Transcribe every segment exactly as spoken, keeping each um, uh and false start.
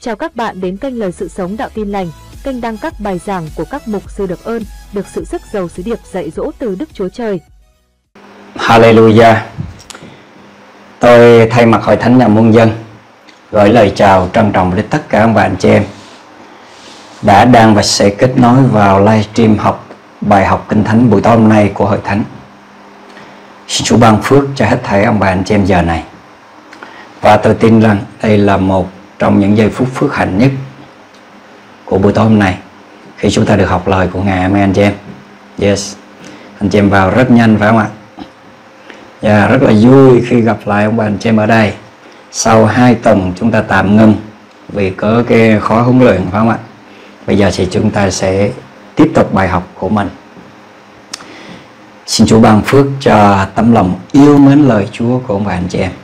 Chào các bạn đến kênh Lời Sự Sống Đạo Tin Lành, kênh đăng các bài giảng của các mục sư được ơn, được sự sức giàu sứ điệp dạy dỗ từ Đức Chúa Trời. Hallelujah. Tôi thay mặt Hội Thánh Nhà Muôn Dân gửi lời chào trân trọng đến tất cả các bạn chị em đã đang và sẽ kết nối vào livestream học bài học Kinh Thánh buổi tối hôm nay của Hội Thánh. Xin Chúa ban phước cho hết thảy ông bà anh chị em giờ này. Và tôi tin rằng đây là một trong những giây phút phước hạnh nhất của buổi tối hôm nay khi chúng ta được học lời của Ngài. Amen anh chị em. Yes. Anh chị em vào rất nhanh phải không ạ? Và rất là vui khi gặp lại ông bà anh chị em ở đây. Sau hai tuần chúng ta tạm ngưng vì có cái khóa huấn luyện phải không ạ? Bây giờ thì chúng ta sẽ tiếp tục bài học của mình. Xin Chúa ban phước cho tấm lòng yêu mến lời Chúa của ông bà anh chị em.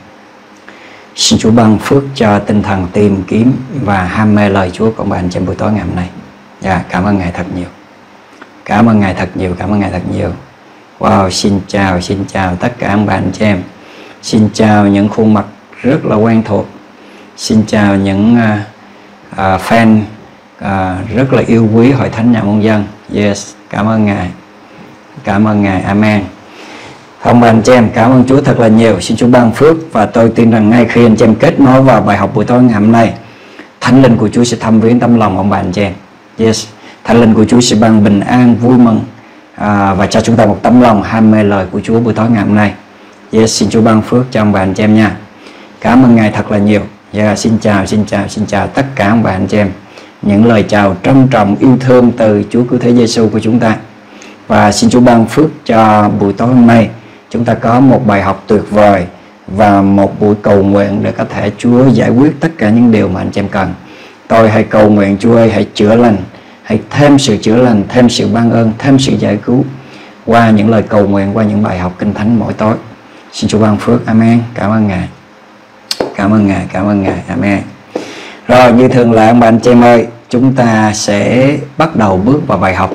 Xin Chúa ban phước cho tinh thần tìm kiếm và ham mê lời Chúa của ông bà anh chị em buổi tối ngày hôm nay. Dạ, cảm ơn Ngài thật nhiều. Cảm ơn Ngài thật nhiều, cảm ơn Ngài thật nhiều. Wow, xin chào, xin chào tất cả ông bà anh chị em. Xin chào những khuôn mặt rất là quen thuộc. Xin chào những uh, uh, fan uh, rất là yêu quý Hội Thánh Nhà Muôn Dân. Yes, cảm ơn Ngài. Cảm ơn Ngài, amen. Ông bà anh chị em, cảm ơn Chúa thật là nhiều. Xin Chúa ban phước. Và tôi tin rằng ngay khi anh chị em kết nối vào bài học buổi tối ngày hôm nay, Thánh linh của Chúa sẽ thăm viếng tấm lòng ông bà anh chị em. Yes, Thánh linh của Chúa sẽ ban bình an, vui mừng à, và cho chúng ta một tấm lòng ham mê lời của Chúa buổi tối ngày hôm nay. Yes, xin Chúa ban phước cho ông bà anh chị em nha. Cảm ơn Ngài thật là nhiều. Yeah, xin chào, xin chào, xin chào tất cả ông bà anh chị em. Những lời chào trân trọng yêu thương từ Chúa Cứu Thế Giêsu của chúng ta. Và xin Chúa ban phước cho buổi tối hôm nay chúng ta có một bài học tuyệt vời và một buổi cầu nguyện để có thể Chúa giải quyết tất cả những điều mà anh chị em cần. Tôi hãy cầu nguyện Chúa ơi, hãy chữa lành, hãy thêm sự chữa lành, thêm sự ban ơn, thêm sự giải cứu qua những lời cầu nguyện, qua những bài học Kinh Thánh mỗi tối. Xin Chúa ban phước, amen. Cảm ơn Ngài. Cảm ơn Ngài, cảm ơn Ngài, amen. Rồi, như thường lệ ông bà anh chị em ơi, chúng ta sẽ bắt đầu bước vào bài học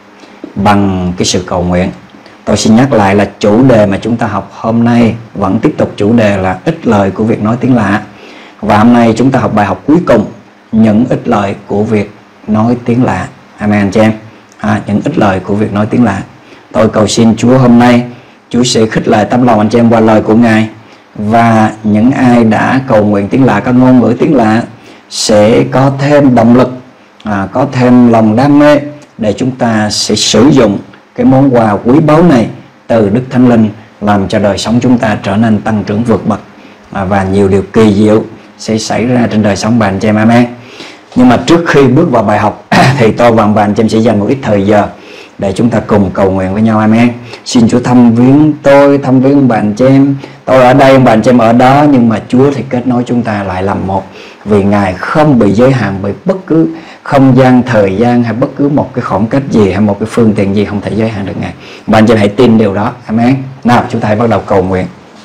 bằng cái sự cầu nguyện. Tôi xin nhắc lại là chủ đề mà chúng ta học hôm nay vẫn tiếp tục chủ đề là ích lợi của việc nói tiếng lạ. Và hôm nay chúng ta học bài học cuối cùng, những ích lợi của việc nói tiếng lạ. Amen anh chị em. À, những ích lợi của việc nói tiếng lạ. Tôi cầu xin Chúa hôm nay Chúa sẽ khích lệ tấm lòng anh chị em qua lời của Ngài. Và những ai đã cầu nguyện tiếng lạ, có ngôn ngữ tiếng lạ sẽ có thêm động lực, à, có thêm lòng đam mê để chúng ta sẽ sử dụng cái món quà quý báu này từ Đức Thánh Linh làm cho đời sống chúng ta trở nên tăng trưởng vượt bậc, à, và nhiều điều kỳ diệu sẽ xảy ra trên đời sống bạn chị em. Amen. Nhưng mà trước khi bước vào bài học thì tôi và bạn chị em sẽ dành một ít thời giờ để chúng ta cùng cầu nguyện với nhau. Amen. Xin Chúa thăm viếng tôi, thăm viếng bạn chị em. Tôi ở đây, bạn chị em ở đó, nhưng mà Chúa thì kết nối chúng ta lại làm một. Vì Ngài không bị giới hạn bởi bất cứ không gian, thời gian hay bất cứ một cái khoảng cách gì hay một cái phương tiện gì không thể giới hạn được Ngài. Bạn chị em hãy tin điều đó. Amen. Nào, chúng ta hãy bắt đầu cầu nguyện.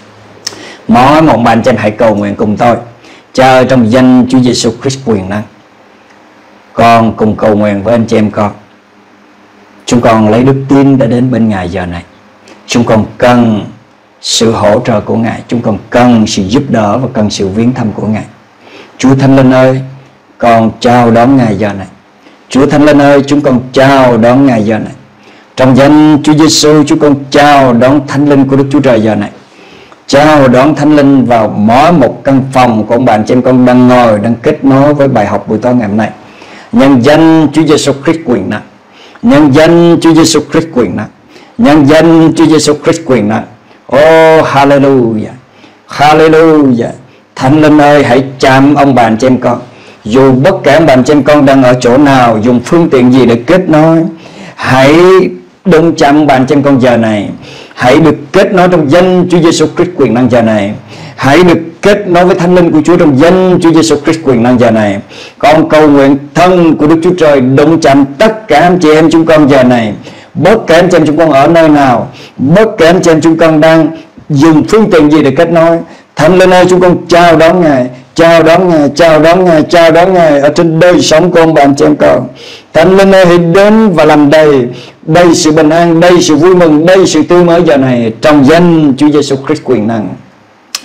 Mỗi một bạn chị em hãy cầu nguyện cùng tôi. Cha, trong danh Chúa Giêsu Christ quyền năng, con cùng cầu nguyện với anh chị em con. Chúng con lấy đức tin đã đến bên Ngài giờ này. Chúng con cần sự hỗ trợ của Ngài, chúng con cần sự giúp đỡ và cần sự viếng thăm của Ngài. Chúa Thánh Linh ơi, con chào đón Ngài giờ này. Chúa Thánh Linh ơi, chúng con chào đón Ngài giờ này. Trong danh Chúa Giêsu, chúng con chào đón Thánh Linh của Đức Chúa Trời giờ này. Chào đón Thánh Linh vào mỗi một căn phòng của ông bạn chị em con đang ngồi, đang kết nối với bài học buổi tối ngày hôm nay. Nhân danh Chúa Giêsu Christ quyền năng, nhân danh Chúa Giêsu Christ quyền năng, nhân danh Chúa Giêsu Christ quyền năng. Oh, hallelujah, hallelujah. Thánh Linh ơi, hãy chạm ông bà anh chị em con. Dù bất kể ông bà anh chị em con đang ở chỗ nào, dùng phương tiện gì để kết nối, hãy đụng chạm ông bà anh chị em con giờ này. Hãy được kết nối trong danh Chúa Giêsu Christ quyền năng giờ này. Hãy được kết nối với Thánh Linh của Chúa trong danh Chúa Giêsu Christ quyền năng giờ này. Con cầu nguyện thân của Đức Chúa Trời đụng chạm tất cả anh chị em chúng con giờ này. Bất kể anh chị em chúng con ở nơi nào, bất kể anh chị em chúng con đang dùng phương tiện gì để kết nối, Thánh Linh ơi, chúng con chào đón Ngài, chào đón Ngài, chào đón Ngài, chào đón Ngài ở trên đời sống của ông bà anh chị em con. Thánh Linh ơi, hãy đến và làm đầy, đầy sự bình an, đầy sự vui mừng, đầy sự tươi mới giờ này trong danh Chúa Giêsu Christ quyền năng.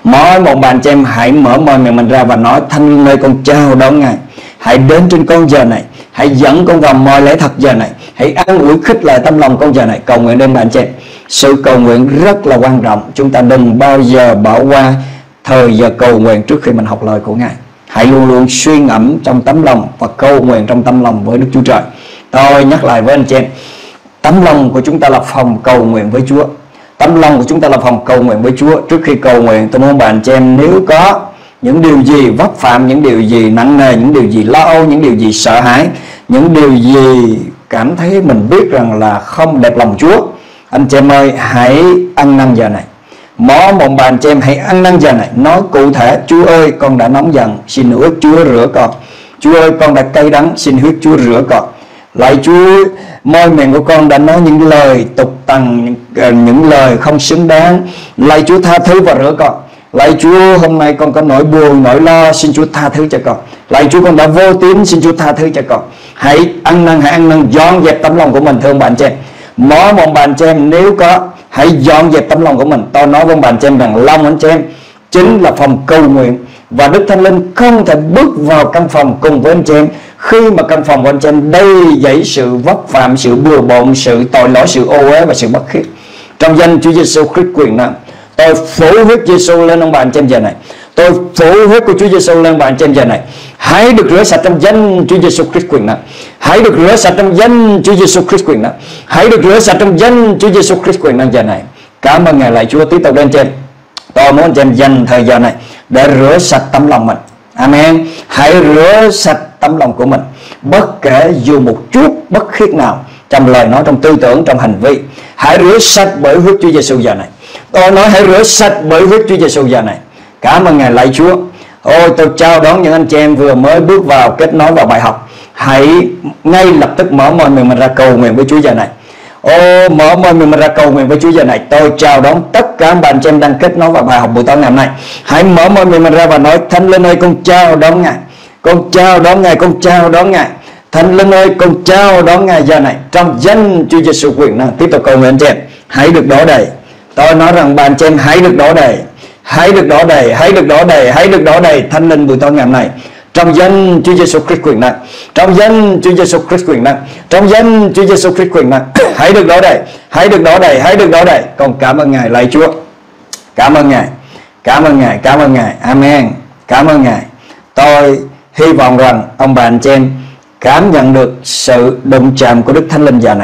Mỗi một bạn chị em hãy mở môi miệng mình ra và nói: Thánh Linh ơi, con chào đón Ngài. Hãy đến trên con giờ này, hãy dẫn con vào mọi lẽ thật giờ này, hãy an ủi khích lại tâm lòng con giờ này. Cầu nguyện đến bạn chị em. Sự cầu nguyện rất là quan trọng. Chúng ta đừng bao giờ bỏ qua thời giờ cầu nguyện trước khi mình học lời của Ngài. Hãy luôn luôn suy ngẫm trong tấm lòng và cầu nguyện trong tấm lòng với Đức Chúa Trời. Tôi nhắc lại với anh chị em, tấm lòng của chúng ta là phòng cầu nguyện với Chúa. Tấm lòng của chúng ta là phòng cầu nguyện với Chúa. Trước khi cầu nguyện, tôi muốn bạn chị em, nếu có những điều gì vấp phạm, những điều gì nặng nề, những điều gì lo âu, những điều gì sợ hãi, những điều gì cảm thấy mình biết rằng là không đẹp lòng Chúa, anh chị em ơi, hãy ăn năn giờ này. Mỗi một bạn chị em hãy ăn năn giờ này, nói cụ thể: Chúa ơi, con đã nóng giận, xin huyết Chúa rửa con. Chúa ơi, con đã cay đắng, xin huyết Chúa rửa con. Lạy Chúa, môi miệng của con đã nói những lời tục tằn, những, những lời không xứng đáng. Lạy Chúa, tha thứ và rửa con. Lạy Chúa, hôm nay con có nỗi buồn, nỗi lo, xin Chúa tha thứ cho con. Lạy Chúa, con đã vô tín, xin Chúa tha thứ cho con. Hãy ăn năn, hãy ăn năn, dọn dẹp tấm lòng của mình, thưa ông bạn chị em. Mỗi một bạn chị em nếu có, hãy dọn dẹp tấm lòng của mình. Tôi nói với bạn chị em rằng lòng anh chị em chính là phòng cầu nguyện, và Đức Thánh Linh không thể bước vào căn phòng cùng với anh chị em khi mà căn phòng của anh chị em đầy dẫy sự vấp phạm, sự bừa bộn, sự tội lỗi, sự ô uế và sự bất khiết. Trong danh Chúa Giêsu Christ quyền năng, tôi phủ huyết Giêsu lên ông bạn chị em giờ này. Tôi phủ huyết của Chúa Giêsu lên bạn chị em giờ này. Hãy được rửa sạch trong danh Chúa Giêsu Christ quyền năng. Hãy được rửa sạch trong danh Chúa Giêsu Christ quyền năng. Hãy được rửa sạch trong danh Chúa Giêsu Christ quyền năng giờ này. Cảm ơn Ngài. Lạy Chúa, tiếp tục đến trên. Tôi muốn anh chị em dành thời giờ này để rửa sạch tấm lòng mình. Amen. Hãy rửa sạch tấm lòng của mình, bất kể dù một chút bất khiết nào trong lời nói, trong tư tưởng, trong hành vi. Hãy rửa sạch bởi huyết Chúa Giêsu giờ này. Tôi nói hãy rửa sạch bởi huyết Chúa Giêsu giờ này. Cảm ơn Ngài. Lạy Chúa, ôi tôi chào đón những anh chị em vừa mới bước vào kết nối vào bài học. Hãy ngay lập tức mở môi miệng mình ra cầu nguyện với Chúa giờ này. Ô, mở môi miệng mình ra cầu nguyện với Chúa giờ này. Tôi chào đón tất cả các bạn chị em đang kết nối vào bài học buổi tối ngày hôm nay. Hãy mở môi miệng mình ra và nói: Thánh Linh ơi, con chào đón Ngài. Con chào đón Ngài, con chào đón Ngài. Thánh Linh ơi, con chào đón Ngài giờ này. Trong danh Chúa Giêsu quyền năng, tiếp tục cầu nguyện chị em. Hãy được đổ đầy. Tôi nói rằng bạn chị em hãy được đổ đầy. Hãy được đổ đầy, hãy được đổ đầy, hãy được đổ đầy Thánh Linh buổi tối ngày hôm nay. Trong danh Chúa Giêsu Christ quyền năng, trong danh Chúa Giêsu Christ quyền năng, trong danh Chúa Giêsu Christ quyền năng. Hãy được đổ đầy, hãy được đổ đầy, hãy được đổ đầy. Con cảm ơn Ngài. Lạy Chúa, cảm ơn Ngài, cảm ơn Ngài, cảm ơn Ngài. Amen. Cảm ơn Ngài. Tôi hy vọng rằng ông bà anh chị em cảm nhận được sự đụng chạm của Đức Thánh Linh giờ này.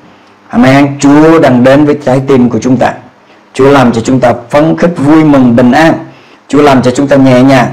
Amen. Chúa đang đến với trái tim của chúng ta. Chúa làm cho chúng ta phấn khích, vui mừng, bình an. Chúa làm cho chúng ta nhẹ nhàng.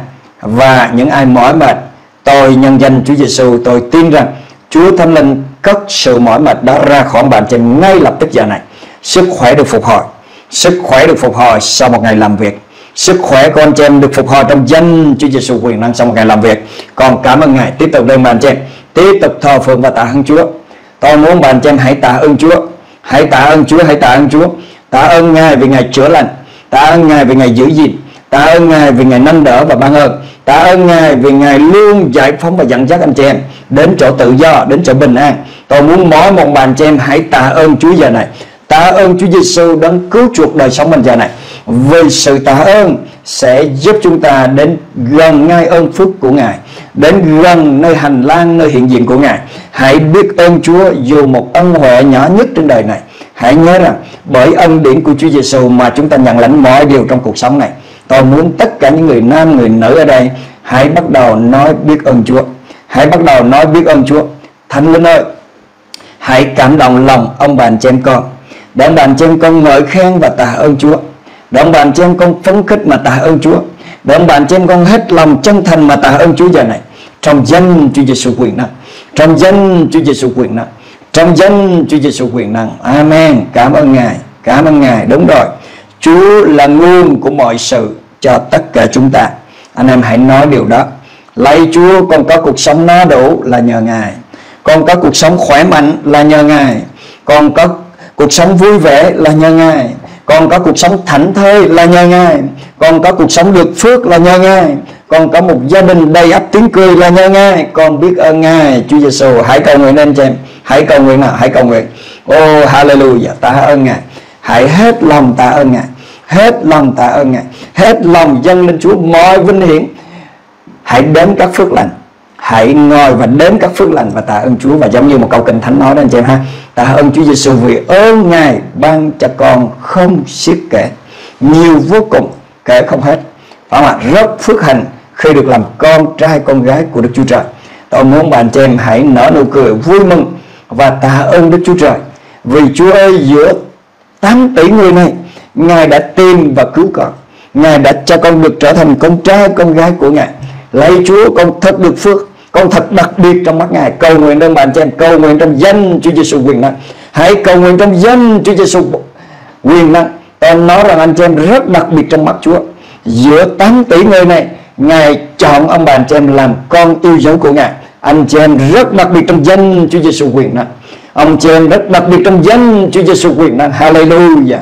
Và những ai mỏi mệt, tôi nhân danh Chúa Giêsu, tôi tin rằng Chúa Thánh Linh cất sự mỏi mệt đó ra khỏi bạn chị em ngay lập tức giờ này. Sức khỏe được phục hồi, sức khỏe được phục hồi sau một ngày làm việc. Sức khỏe của anh chị em được phục hồi trong danh Chúa Giêsu quyền năng sau một ngày làm việc. Còn cảm ơn Ngài. Tiếp tục lên bạn chị em, tiếp tục thờ phượng và tạ ơn Chúa. Tôi muốn bạn chị em hãy tạ ơn Chúa, hãy tạ ơn Chúa, hãy tạ ơn Chúa. Tạ ơn Ngài vì Ngài chữa lành, tạ ơn Ngài vì Ngài giữ gìn, tạ ơn Ngài vì Ngài nâng đỡ và ban ơn, tạ ơn Ngài vì Ngài luôn giải phóng và dẫn dắt anh chị em đến chỗ tự do, đến chỗ bình an. Tôi muốn mỗi một bạn chị em hãy tạ ơn Chúa giờ này. Tạ ơn Chúa Giêsu đấng cứu chuộc đời sống mình giờ này. Vì sự tạ ơn sẽ giúp chúng ta đến gần ngay ơn phước của Ngài, đến gần nơi hành lang, nơi hiện diện của Ngài. Hãy biết ơn Chúa dù một ân huệ nhỏ nhất trên đời này. Hãy nhớ rằng bởi ân điển của Chúa Giêsu mà chúng ta nhận lãnh mọi điều trong cuộc sống này. Tôi muốn tất cả những người nam, người nữ ở đây hãy bắt đầu nói biết ơn Chúa. Hãy bắt đầu nói biết ơn Chúa. Thánh Linh ơi, hãy cảm động lòng ông bà anh chị em con, để ông bà anh chị em con ngợi khen và tạ ơn Chúa, để ông bà anh chị em con phấn khích mà tạ ơn Chúa, để ông bà anh chị em con hết lòng chân thành mà tạ ơn Chúa giờ này. Trong danh Chúa Giêsu quyền năng, trong danh Chúa Giêsu quyền năng, trong danh Chúa Giêsu quyền năng. Amen. Cảm ơn Ngài, cảm ơn Ngài. Đúng rồi, Chúa là nguồn của mọi sự cho tất cả chúng ta. Anh em hãy nói điều đó. Lạy Chúa, con có cuộc sống no đủ là nhờ Ngài. Con có cuộc sống khỏe mạnh là nhờ Ngài. Con có cuộc sống vui vẻ là nhờ Ngài. Con có cuộc sống thảnh thơi là nhờ Ngài. Con có cuộc sống được phước là nhờ Ngài. Con có một gia đình đầy ắp tiếng cười là nhờ Ngài. Con biết ơn Ngài. Chúa Giêsu, hãy cầu nguyện lên cho em. Hãy cầu nguyện nào, hãy cầu nguyện. Oh hallelujah, tạ ơn Ngài. Hãy hết lòng tạ ơn Ngài, hết lòng tạ ơn Ngài. hết lòng dâng lên Chúa mọi vinh hiển. Hãy đếm các phước lành, hãy ngồi và đếm các phước lành và tạ ơn Chúa. Và giống như một câu Kinh Thánh nói đó anh chị em ha, tạ ơn Chúa Giêsu vì ơn Ngài ban cho con không xiết kể, nhiều vô cùng kể không hết. Phải không ạ? Rất phước hạnh khi được làm con trai con gái của Đức Chúa Trời. Tôi muốn bạn chị em hãy nở nụ cười vui mừng và tạ ơn Đức Chúa Trời, vì Chúa ơi, giữa tám tỷ người này, Ngài đã tìm và cứu con. Ngài đã cho con được trở thành con trai con gái của Ngài. Lạy Chúa, con thật được phước, con thật đặc biệt trong mắt Ngài. Cầu nguyện đơn bạn chị em, cầu nguyện trong danh Chúa Giêsu quyền năng. Hãy cầu nguyện trong danh Chúa Giêsu quyền năng. Tôi nói rằng anh chị em rất đặc biệt trong mắt Chúa. Giữa tám tỷ người này, Ngài chọn ông bà anh chị em làm con yêu dấu của Ngài. Anh chị em rất đặc biệt trong danh Chúa Giêsu quyền năng. Ông chị em rất đặc biệt trong danh Chúa Giêsu quyền năng. Hallelujah.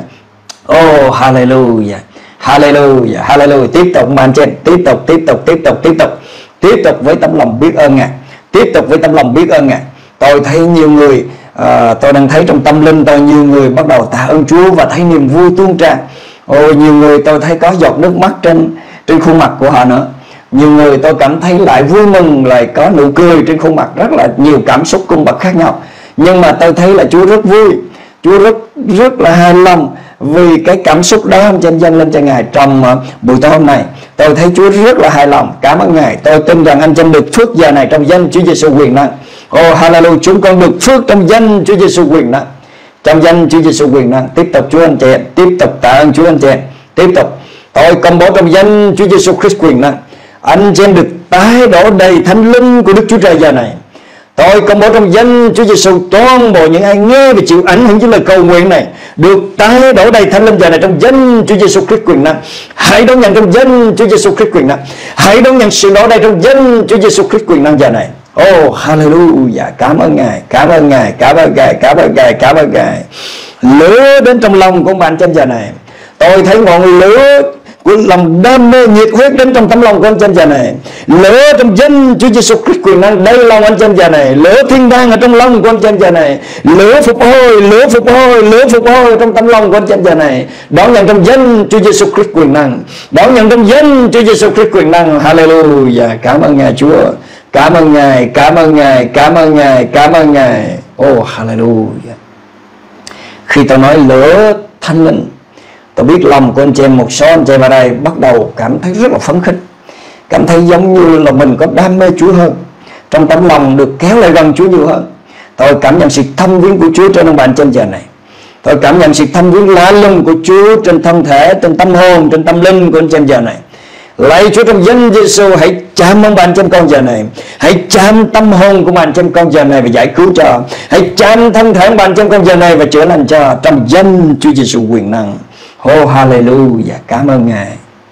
Oh hallelujah. Hallelujah. Hallelujah. Tiếp tục bạn chị em, tiếp tục tiếp tục tiếp tục tiếp tục tiếp tục với tấm lòng biết ơn Ngài. Tiếp tục với tấm lòng biết ơn Ngài. Tôi thấy nhiều người, à, tôi đang thấy trong tâm linh tôi nhiều người bắt đầu tạ ơn Chúa và thấy niềm vui tuôn tràn. Ôi, nhiều người tôi thấy có giọt nước mắt trên trên khuôn mặt của họ nữa. Nhiều người tôi cảm thấy lại vui mừng, lại có nụ cười trên khuôn mặt, rất là nhiều cảm xúc cung bậc khác nhau. Nhưng mà tôi thấy là Chúa rất vui, Chúa rất rất là hài lòng vì cái cảm xúc đó anh chị em dâng lên cho Ngài trong uh, buổi tối hôm nay. Tôi thấy Chúa rất là hài lòng, cảm ơn Ngài. Tôi tin rằng anh chị em được phước giờ này trong danh Chúa Giêsu quyền năng. Oh hallelujah, chúng con được phước trong danh Chúa Giêsu quyền năng. Trong danh Chúa Giêsu quyền năng. Tiếp tục Chúa anh chị em, tiếp tục tạ ơn Chúa anh chị em. Tiếp tục tôi công bố trong danh Chúa Giêsu Christ quyền năng, anh chị em được tái đổ đầy Thánh Linh của Đức Chúa Trời giờ này. Tôi công bố trong danh Chúa Giêsu, toàn bộ những ai nghe và chịu ảnh hưởng với lời cầu nguyện này được tái đổ đầy Thánh Linh giờ này trong danh Chúa Giêsu Christ quyền năng. Hãy đón nhận trong danh Chúa Giêsu Christ quyền năng. Hãy đón nhận sự đổ đầy trong danh Chúa Giêsu Christ quyền năng giờ này. Oh hallelujah, cảm ơn Ngài, cảm ơn Ngài, cảm ơn Ngài, cảm ơn Ngài, cảm ơn Ngài. Lửa đến trong lòng của bạn trên giờ này. Tôi thấy ngọn lửa của lòng đam mê nhiệt huyết đến trong tấm lòng của anh trên giờ này. Lửa trong danh Chúa Giêsu Christ quyền năng đầy lòng anh trên giờ này. Lửa thiên đàng ở trong lòng của anh trên giờ này. Lửa phục hồi, lửa phục hồi, lửa phục hồi trong tấm lòng của anh trên giờ này. Đón nhận trong danh Chúa Giêsu Christ quyền năng. Đón nhận trong danh Chúa Giêsu Christ quyền năng. Hallelujah. Cảm ơn Ngài Chúa. Cảm ơn Ngài, cảm ơn Ngài, cảm ơn Ngài, cảm ơn Ngài. Oh hallelujah. Khi tôi nói lửa Thánh Linh, tôi biết lòng của anh chị em, một số anh chị em ở đây bắt đầu cảm thấy rất là phấn khích, cảm thấy giống như là mình có đam mê Chúa hơn, trong tấm lòng được kéo lại gần Chúa nhiều hơn. Tôi cảm nhận sự thâm viếng của Chúa trên ông bạn trên giờ này. Tôi cảm nhận sự thâm viếng lạ lùng của Chúa trên thân thể, trên tâm hồn, trên tâm linh của anh chị em giờ này. Lạy Chúa trong danh Giêsu, hãy chạm ông bạn trên con giờ này, hãy chạm tâm hồn của bạn trên con giờ này và giải cứu cho, hãy chạm thân thể ông bạn trên con giờ này và chữa lành cho, trong danh Chúa Giêsu quyền năng. Oh hallelujah, cảm ơn Ngài.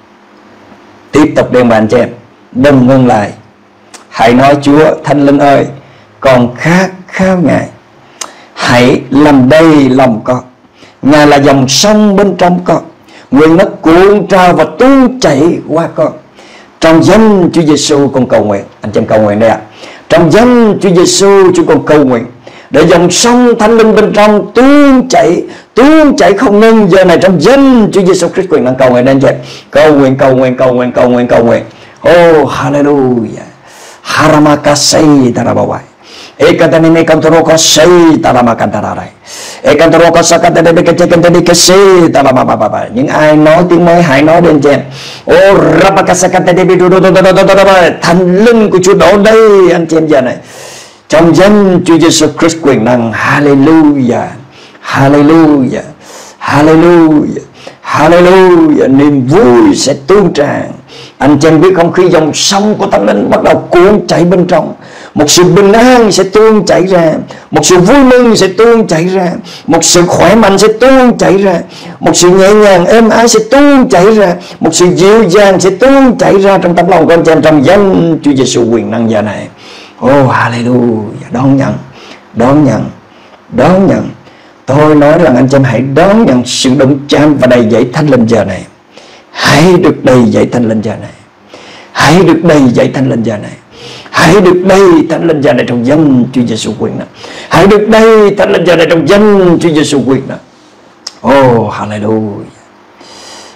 Tiếp tục đem bạn cho em, đừng ngưng lại. Hãy nói Chúa Thánh Linh ơi, con khát khao Ngài, hãy làm đầy lòng con. Ngài là dòng sông bên trong con, nguyện nó cuộn trào và tuôn chảy qua con. Trong danh Chúa Giêsu con cầu nguyện. Anh chị em cầu nguyện đây ạ. Trong danh Chúa Giêsu chúng con cầu nguyện để dòng sông Thánh Linh bên trong tuôn chảy, tuôn chảy không ngừng giờ này trong danh Chúa Giêsu Christ quyền năng. Cầu nguyện anh chị. Cầu nguyện, cầu nguyện, cầu nguyện, cầu nguyện, cầu nguyện. Oh hallelujah. Haramakasei tarabawai. Ekatanine kantoroko sei taramakamparai. Ekantoroko sakatade kechekentade kese taramababa. Những ai nói tiếng mới hãy nói đến chị em. Oh rapakasakatade bidudududududududu. Thánh Linh của Chúa đổ đây anh chị em giờ này. Trong danh Chúa Giêsu Christ quyền năng. Hallelujah. Hallelujah. Hallelujah. Hallelujah. Niềm vui sẽ tuôn tràn. Anh chị em biết không, khi dòng sông của Thánh Linh bắt đầu cuộn chảy bên trong, một sự bình an sẽ tuôn chảy ra, một sự vui mừng sẽ tuôn chảy ra, một sự khỏe mạnh sẽ tuôn chảy ra, một sự nhẹ nhàng êm ái sẽ tuôn chảy ra, một sự dịu dàng sẽ tuôn chảy ra trong tấm lòng của anh chị em trong danh Chúa Giêsu quyền năng giờ này. Oh hallelujah. Đón nhận, đón nhận, đón nhận. Tôi nói rằng anh chị em hãy đón nhận sự đụng chạm và đầy dẫy Thánh Linh giờ này. Hãy được đầy dẫy Thánh Linh giờ này. Hãy được đầy dẫy Thánh Linh giờ này. Hãy được đầy Thánh Linh giờ này trong danh Chúa Giêsu quyền năng. Hãy được đầy Thánh Linh giờ này trong danh Chúa Giêsu quyền năng. Oh hallelujah.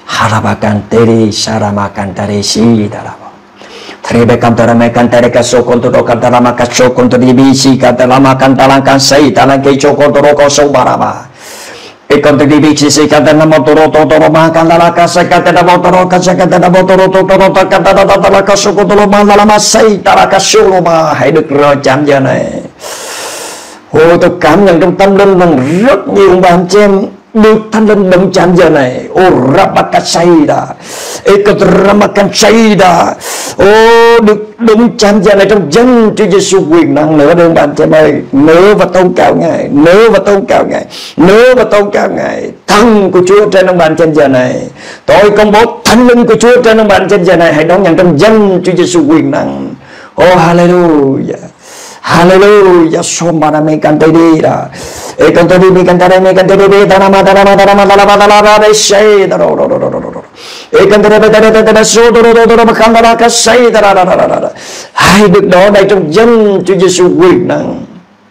Harabakanteri Saramakantari Sidaraba. Trebe Cantarame Cantereca so contro Cantaramaca so contro di Bisi Cantalama Cantalanca sei Talanche so contro so baraba. E contro di Bisi si cantana motoro totoro mancanda la casa catena motoro casa catena motoro totoro cantana la casa contro manda la sei Taraka solo mà hãy được rồi chạm giờ này. Ôi tôi cảm nhận trong tâm linh mình rất nhiều bạn chị em được Thánh Linh đụng chạm giờ này. Ô Rabakasayda, Ekodramakasayda, ô được đụng chạm giờ này trong danh Chúa Giêsu quyền năng nữa đơn bạn chị em ơi. Nữa và tôn cao Ngài, nữa và tôn cao Ngài, nữa và tôn cao Ngài. Thân của Chúa trên ông bạn trên giờ này. Tôi công bố Thánh Linh của Chúa trên ông bạn trên giờ này. Hãy đón nhận trong danh Chúa Giêsu quyền năng. Ô hallelujah. Hallelujah, somana me cantare da, e cantare me cantare me cantare da, da ma da ma da ma da ma da ma da ma da ma sei da ro ro ro ro ro, e cantare da da da da so ro ro ro ro cantare ca sei da da da da da, hãy được đó đây trong danh Chúa Giêsu quyền năng.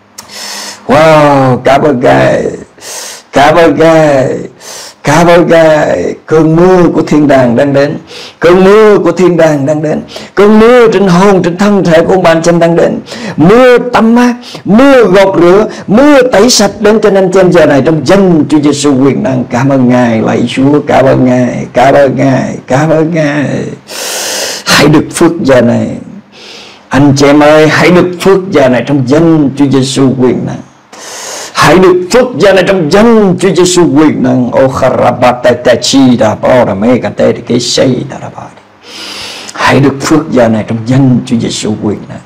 Wow, cảm ơn Ngài, cảm ơn Ngài. Cảm ơn Ngài. Cơn mưa của thiên đàng đang đến, cơn mưa của thiên đàng đang đến, cơn mưa trên hồn trên thân thể của ông bạn trên đang đến, mưa tắm mát, mưa gột rửa, mưa tẩy sạch đến trên anh trên giờ này trong danh Chúa Giêsu quyền năng. Cảm ơn Ngài, lạy Chúa, cảm ơn Ngài, cảm ơn Ngài, cảm ơn Ngài. Hãy được phước giờ này, anh chị em ơi, hãy được phước giờ này trong danh Chúa Giêsu quyền năng. Hãy được phước giờ này trong danh Chúa Giêsu quyền năng. O Kharabatachi-da Boramegate cái xây ta đã bảo. Hãy được phước giờ này trong danh Chúa Giêsu quyền năng.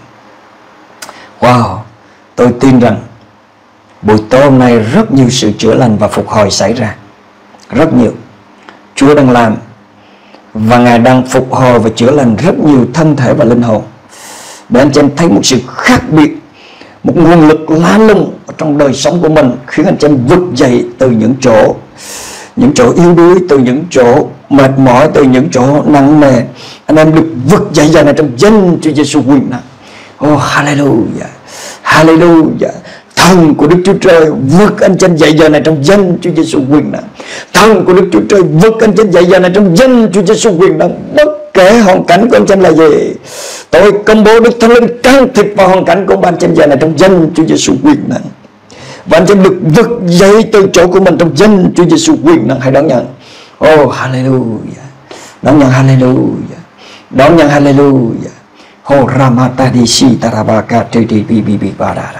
Wow, tôi tin rằng buổi tối hôm nay rất nhiều sự chữa lành và phục hồi xảy ra. Rất nhiều. Chúa đang làm và Ngài đang phục hồi và chữa lành rất nhiều thân thể và linh hồn. Để anh chị em thấy một sự khác biệt, một nguồn lực lá lung trong đời sống của mình, khiến anh chị em vực dậy từ những chỗ những chỗ yếu đuối, từ những chỗ mệt mỏi, từ những chỗ nặng nề. Anh em được vực dậy giờ này trong danh Chúa Giêsu quyền năng. Oh hallelujah, hallelujah. Thần của Đức Chúa Trời vực anh chị em dậy giờ này trong danh Chúa Giêsu quyền năng. Thần của Đức Chúa Trời vực anh chị em dậy giờ này trong danh Chúa Giêsu quyền năng. Bất kể hoàn cảnh của anh chị em là gì, tôi công bố Đức Thánh Linh can thiệp vào hoàn cảnh của bạn trên giờ này trong danh Chúa Giêsu quyền năng. Và anh chị được vực dậy từ chỗ của mình trong danh Chúa Giêsu quyền năng. Hãy đón nhận. Oh hallelujah, đón nhận hallelujah, đón nhận hallelujah. Oh ramatadisi tarabaka tridi bi bi bi badara.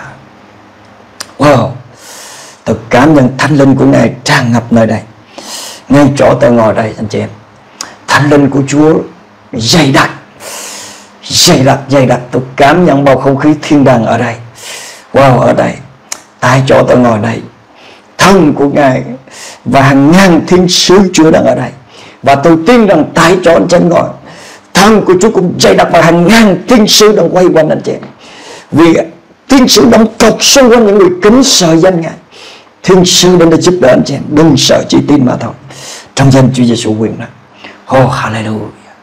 Wow, tôi cảm nhận Thánh Linh của Ngài tràn ngập nơi đây, ngay chỗ tôi ngồi đây anh chị em. Thánh Linh của Chúa dày đặc, dày đặc, dày đặc. Tôi cảm nhận bầu không khí thiên đàng ở đây. Wow, ở đây, tại chỗ tôi ngồi đây, thân của Ngài và hàng ngàn thiên sứ Chúa đang ở đây. Và tôi tin rằng tại chỗ anh chị em ngồi, thân của Chúa cũng dày đặc và hàng ngàn thiên sứ đang quay quanh anh chị em. Vì thiên sứ đang cột xung quanh những người kính sợ danh Ngài. Thiên sứ đến để giúp đỡ anh chị em, đừng sợ, chỉ tin mà thôi. Trong danh Chúa Giêsu quyền năng. Oh hallelujah.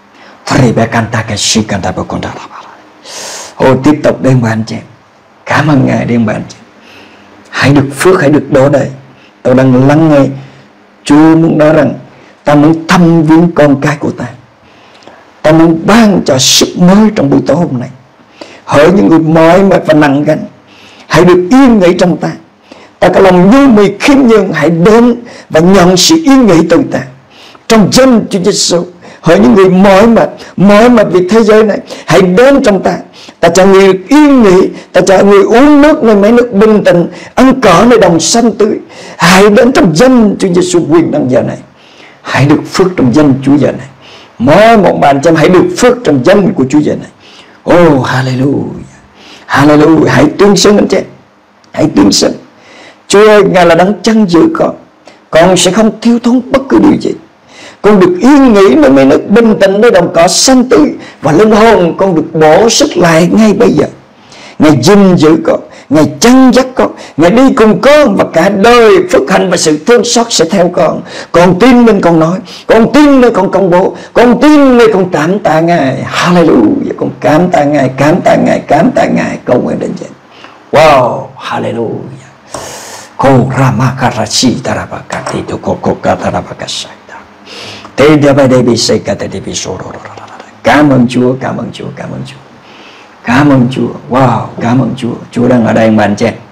Oh, tiếp tục đến bạn chị em. Cảm ơn Ngài đến bạn chị em. Hãy được phước, hãy được đổ đầy. Tôi đang lắng nghe Chúa muốn nói rằng ta muốn thăm viếng con cái của ta. Ta muốn ban cho sức mới trong buổi tối hôm nay. Hỡi những người mỏi mệt và nặng gánh, hãy được yên nghỉ trong ta. Ta có lòng nhu mì khiêm nhường, hãy đến và nhận sự yên nghỉ từ ta. Trong danh Chúa Giêsu. Hỡi những người mỏi mệt, mỏi mệt vì thế giới này, hãy đến trong ta. Ta cho người yên nghỉ, ta cho người uống nước nơi mấy nước bình tĩnh, ăn cỏ nơi đồng xanh tươi. Hãy đến trong danh Chúa Giêsu quyền năng giờ này. Hãy được phước trong danh Chúa giờ này. Mỗi một bạn chăm hãy được phước trong danh của Chúa giờ này. Oh hallelujah, hallelujah. Hãy tuyên xưng anh chị, hãy tuyên xưng: Chúa ơi, Ngài là đấng chăn giữ con, con sẽ không thiếu thốn bất cứ điều gì. Con được yên nghỉ nơi mấy nước bình tĩnh, nơi đồng cỏ xanh tươi, và linh hồn con được bổ sức lại ngay bây giờ. Ngài gìn giữ con, Ngài chăn dắt con, Ngài đi cùng con, và cả đời phước hạnh và sự thương xót sẽ theo con. Con tin nên con nói, con tin nên con công bố, con tin nên con cảm tạ Ngài. Hallelujah, con cảm tạ Ngài, cảm tạ Ngài, cảm tạ Ngài. Cầu nguyện đến vậy. Wow, hallelujah. Ko ramakarashi tarabakati to ko ko katarabakasai. Cảm ơn Chúa, cảm ơn Chúa, cảm ơn Chúa. Cảm ơn Chúa. Wow, cảm ơn Chúa. Chúa đang ở đây mà anh chị em.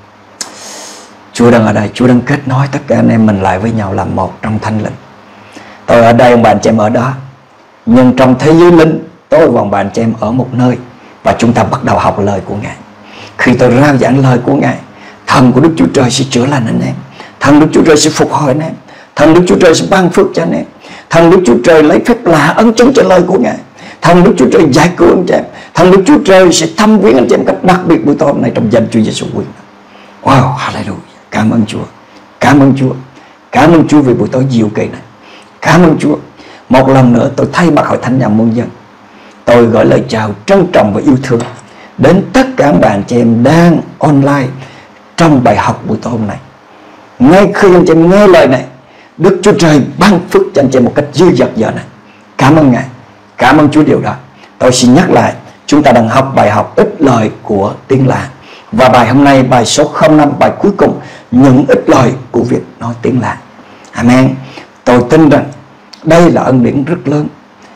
Chúa đang ở đây, Chúa đang kết nối tất cả anh em mình lại với nhau làm một trong Thánh Linh. Tôi ở đây, ông bà anh chị em ở đó. Nhưng trong thế giới linh, tôi và ông bà anh chị em ở một nơi. Và chúng ta bắt đầu học lời của Ngài. Khi tôi rao giảng lời của Ngài, thần của Đức Chúa Trời sẽ chữa lành anh em. Thần Đức Chúa Trời sẽ phục hồi anh em. Thần Đức Chúa Trời sẽ ban phước cho anh em. Thần Đức Chúa Trời lấy phép lạ ấn chứng cho lời của Ngài. Thần Đức Chúa Trời giải cứu anh chị em. Thần Đức Chúa Trời sẽ thăm viếng anh chị em cách đặc biệt buổi tối hôm nay trong danh Chúa Giêsu quyền. Wow, hallelujah. Cảm ơn Chúa. Cảm ơn Chúa. Cảm ơn Chúa vì buổi tối diệu kỳ này. Cảm ơn Chúa. Một lần nữa tôi thay mặt hội thánh nhà muôn dân, tôi gửi lời chào trân trọng và yêu thương đến tất cả các bạn chị em đang online trong bài học buổi tối hôm nay. Ngay khi anh chị em nghe lời này, Đức Chúa Trời ban phước cho anh chị em một cách dư dật giờ này. Cảm ơn Ngài. Cảm ơn Chúa điều đó. Tôi xin nhắc lại, chúng ta đang học bài học ít lời của tiếng lạ. Và bài hôm nay, bài số không năm, bài cuối cùng, những ít lời của việc nói tiếng lạ. Amen. Tôi tin rằng đây là ân điển rất lớn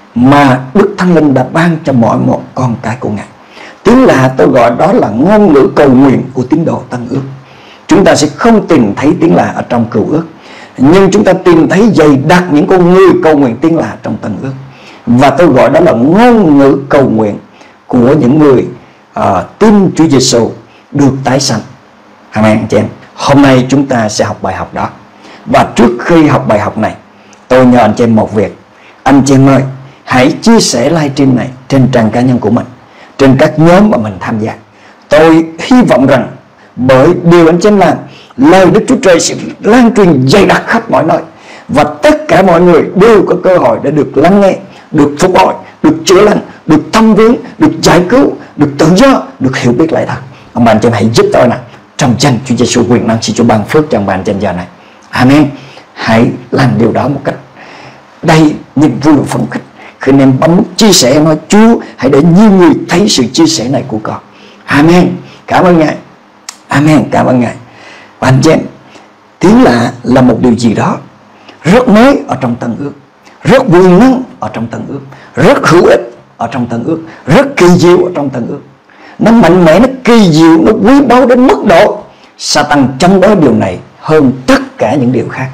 mà Đức Thánh Linh đã ban cho mỗi một con cái của Ngài. Tiếng lạ tôi gọi đó là ngôn ngữ cầu nguyện của tín đồ Tân Ước. Chúng ta sẽ không tìm thấy tiếng lạ ở trong Cựu Ước, nhưng chúng ta tìm thấy dày đặc những con người cầu nguyện tiếng lạ trong Tân Ước. Và tôi gọi đó là ngôn ngữ cầu nguyện của những người uh, tin Chúa Giêsu được tái sanh. Amen chị em. Hôm nay chúng ta sẽ học bài học đó. Và trước khi học bài học này, tôi nhờ anh chị em một việc. Anh chị em ơi, hãy chia sẻ livestream này trên trang cá nhân của mình, trên các nhóm mà mình tham gia. Tôi hy vọng rằng bởi điều anh chị em làm, lời Đức Chúa Trời sẽ lan truyền dày đặc khắp mọi nơi, và tất cả mọi người đều có cơ hội để được lắng nghe, được phục hồi, được chữa lành, được thăm viếng, được giải cứu, được tự do, được hiểu biết lại thật. Ông bà anh chị em hãy giúp tôi nào, trong danh Chúa Giêsu quyền năng, xin Chúa ban phước cho ông bà anh chị em giờ này. Amen. Hãy làm điều đó một cách đầy niềm vui và phấn khích. Khi anh em bấm chia sẻ, nói Chúa hãy để nhiều người thấy sự chia sẻ này của con. Amen. Cảm ơn Ngài. Amen. Cảm ơn Ngài. Và anh chị em, tiếng lạ là một điều gì đó rất mới ở trong Tân Ước, rất quyền năng ở trong Tân Ước, rất hữu ích ở trong Tân Ước, rất kỳ diệu ở trong Tân Ước. Nó mạnh mẽ, nó kỳ diệu, nó quý báu đến mức độ Satan chống đối điều này hơn tất cả những điều khác.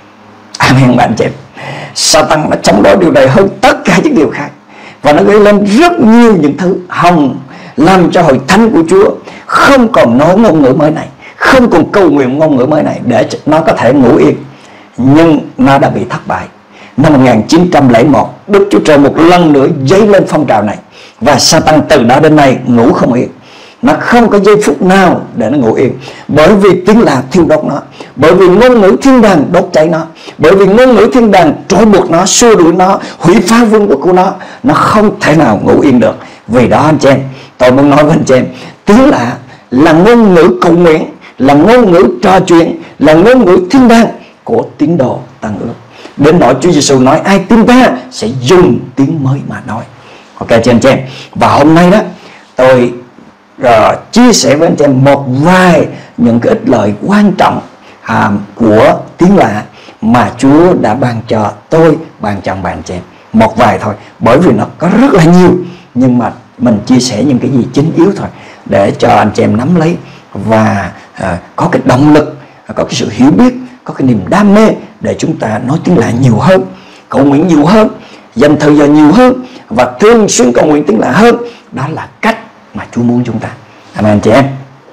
Amen bạn chị em. Satan nó chống đối điều này hơn tất cả những điều khác, và nó gây lên rất nhiều những thứ hòng làm cho hội thánh của Chúa không còn nói ngôn ngữ mới này, không còn cầu nguyện ngôn ngữ mới này để nó có thể ngủ yên. Nhưng nó đã bị thất bại. Năm một nghìn chín trăm lẻ một, Đức Chúa Trời một lần nữa dấy lên phong trào này, và Satan từ đó đến nay ngủ không yên. Nó không có giây phút nào để nó ngủ yên, bởi vì tiếng lạ thiêu đốt nó, bởi vì ngôn ngữ thiên đàng đốt cháy nó, bởi vì ngôn ngữ thiên đàng trói buộc nó, xua đuổi nó, hủy phá vương quốc của nó. Nó không thể nào ngủ yên được. Vì đó anh chị em, tôi muốn nói với anh chị em, tiếng lạ là ngôn ngữ cầu nguyện, là ngôn ngữ trò chuyện, là ngôn ngữ thiên đàng của tín đồ Tân Ước. Đến nỗi Chúa Giêsu nói ai tin ta sẽ dùng tiếng mới mà nói. Ok chị anh chị em. Và hôm nay đó tôi rồi chia sẻ với anh chị em một vài những cái ích lợi quan trọng à, của tiếng lạ mà Chúa đã ban cho tôi, ban cho bạn chị em. Một vài thôi, bởi vì nó có rất là nhiều, nhưng mà mình chia sẻ những cái gì chính yếu thôi, để cho anh chị em nắm lấy và à, có cái động lực, có cái sự hiểu biết, có cái niềm đam mê để chúng ta nói tiếng lạ nhiều hơn, cầu nguyện nhiều hơn, dành thời giờ nhiều hơn và thường xuyên cầu nguyện tiếng lạ hơn. Đó là cách mà Chúa muốn chúng ta. Amen anh chị em.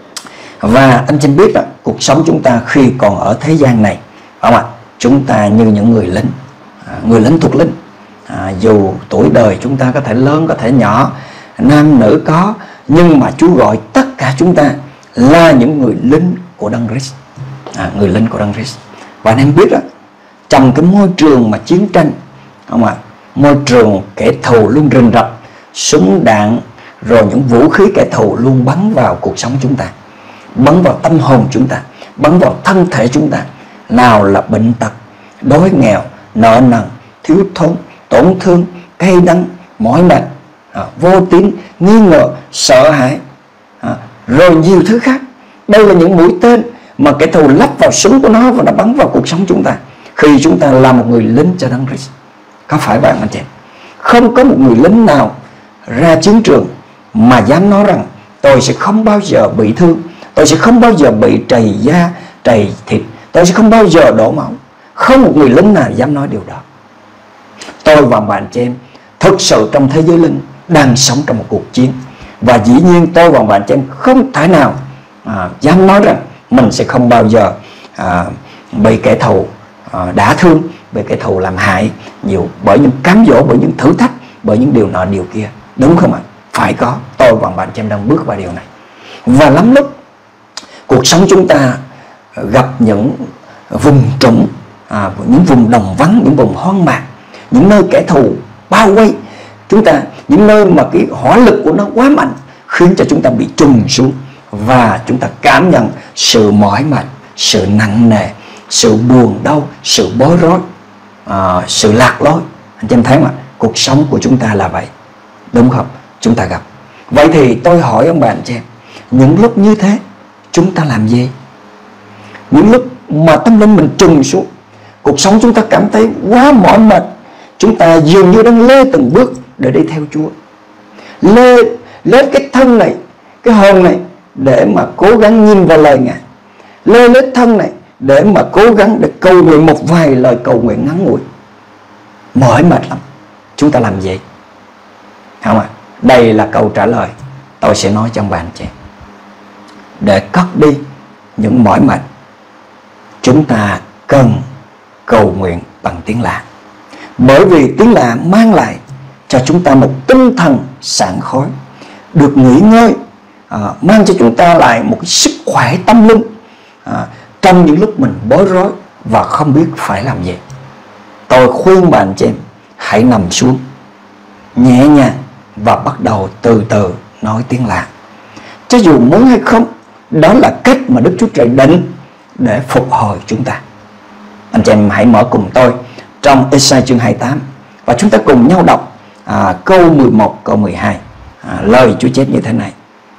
Và anh chị biết đó, cuộc sống chúng ta khi còn ở thế gian này, phải không ạ? Chúng ta như những người lính, à, người lính thuộc linh. À, dù tuổi đời chúng ta có thể lớn, có thể nhỏ, nam nữ có, nhưng mà Chúa gọi tất cả chúng ta là những người lính của Đấng Christ. À, người lính của Đấng Christ. Và anh em biết đó, trong cái môi trường mà chiến tranh, không ạ? Môi trường kẻ thù luôn rình rập, súng đạn, rồi những vũ khí kẻ thù luôn bắn vào cuộc sống chúng ta, bắn vào tâm hồn chúng ta, bắn vào thân thể chúng ta. Nào là bệnh tật, đói nghèo, nợ nần, thiếu thốn, tổn thương, cay đắng, mỏi mệt, à, vô tín, nghi ngờ, sợ hãi, à, rồi nhiều thứ khác. Đây là những mũi tên mà kẻ thù lắp vào súng của nó và nó bắn vào cuộc sống chúng ta khi chúng ta là một người lính cho Đấng Christ. Có phải vậy anh chị em? Không có một người lính nào ra chiến trường mà dám nói rằng tôi sẽ không bao giờ bị thương, tôi sẽ không bao giờ bị trầy da, trầy thịt, tôi sẽ không bao giờ đổ máu. Không một người lính nào dám nói điều đó. Tôi và bạn chị em thực sự trong thế giới linh đang sống trong một cuộc chiến. Và dĩ nhiên tôi và bạn chị em không thể nào à, dám nói rằng mình sẽ không bao giờ à, bị kẻ thù à, đả thương, bị kẻ thù làm hại nhiều bởi những cám dỗ, bởi những thử thách, bởi những điều nọ điều kia. Đúng không ạ? Phải có. Tôi và bạn chị em đang bước vào điều này. Và lắm lúc cuộc sống chúng ta gặp những vùng trũng, à, những vùng đồng vắng, những vùng hoang mạc, những nơi kẻ thù bao quay chúng ta, những nơi mà cái hỏa lực của nó quá mạnh, khiến cho chúng ta bị trùng xuống và chúng ta cảm nhận sự mỏi mệt, sự nặng nề, sự buồn đau, sự bối rối, à, sự lạc lối. Anh chị em thấy mà, cuộc sống của chúng ta là vậy, đúng không? Chúng ta gặp. Vậy thì tôi hỏi ông bạn chị em, những lúc như thế chúng ta làm gì? Những lúc mà tâm linh mình trùng xuống, cuộc sống chúng ta cảm thấy quá mỏi mệt, chúng ta dường như đang lê từng bước để đi theo Chúa, lê lết cái thân này, cái hồn này để mà cố gắng nhìn vào lời Ngài, lê lết thân này để mà cố gắng để cầu nguyện một vài lời cầu nguyện ngắn ngủi. Mỏi mệt lắm, chúng ta làm gì? Không ạ? À? Đây là câu trả lời tôi sẽ nói cho ông bạn chị. Để cất đi những mỏi mệt, chúng ta cần cầu nguyện bằng tiếng lạ. Bởi vì tiếng lạ mang lại cho chúng ta một tinh thần sảng khoái, được nghỉ ngơi, à, mang cho chúng ta lại một cái sức khỏe tâm linh à, trong những lúc mình bối rối và không biết phải làm gì. Tôi khuyên bạn chị em hãy nằm xuống nhẹ nhàng và bắt đầu từ từ nói tiếng lạ. Cho dù muốn hay không, đó là cách mà Đức Chúa Trời định để phục hồi chúng ta. Anh chị em hãy mở cùng tôi trong Ê-sai chương hai mươi tám và chúng ta cùng nhau đọc à, câu mười một, câu mười hai. à, Lời Chúa chép như thế này: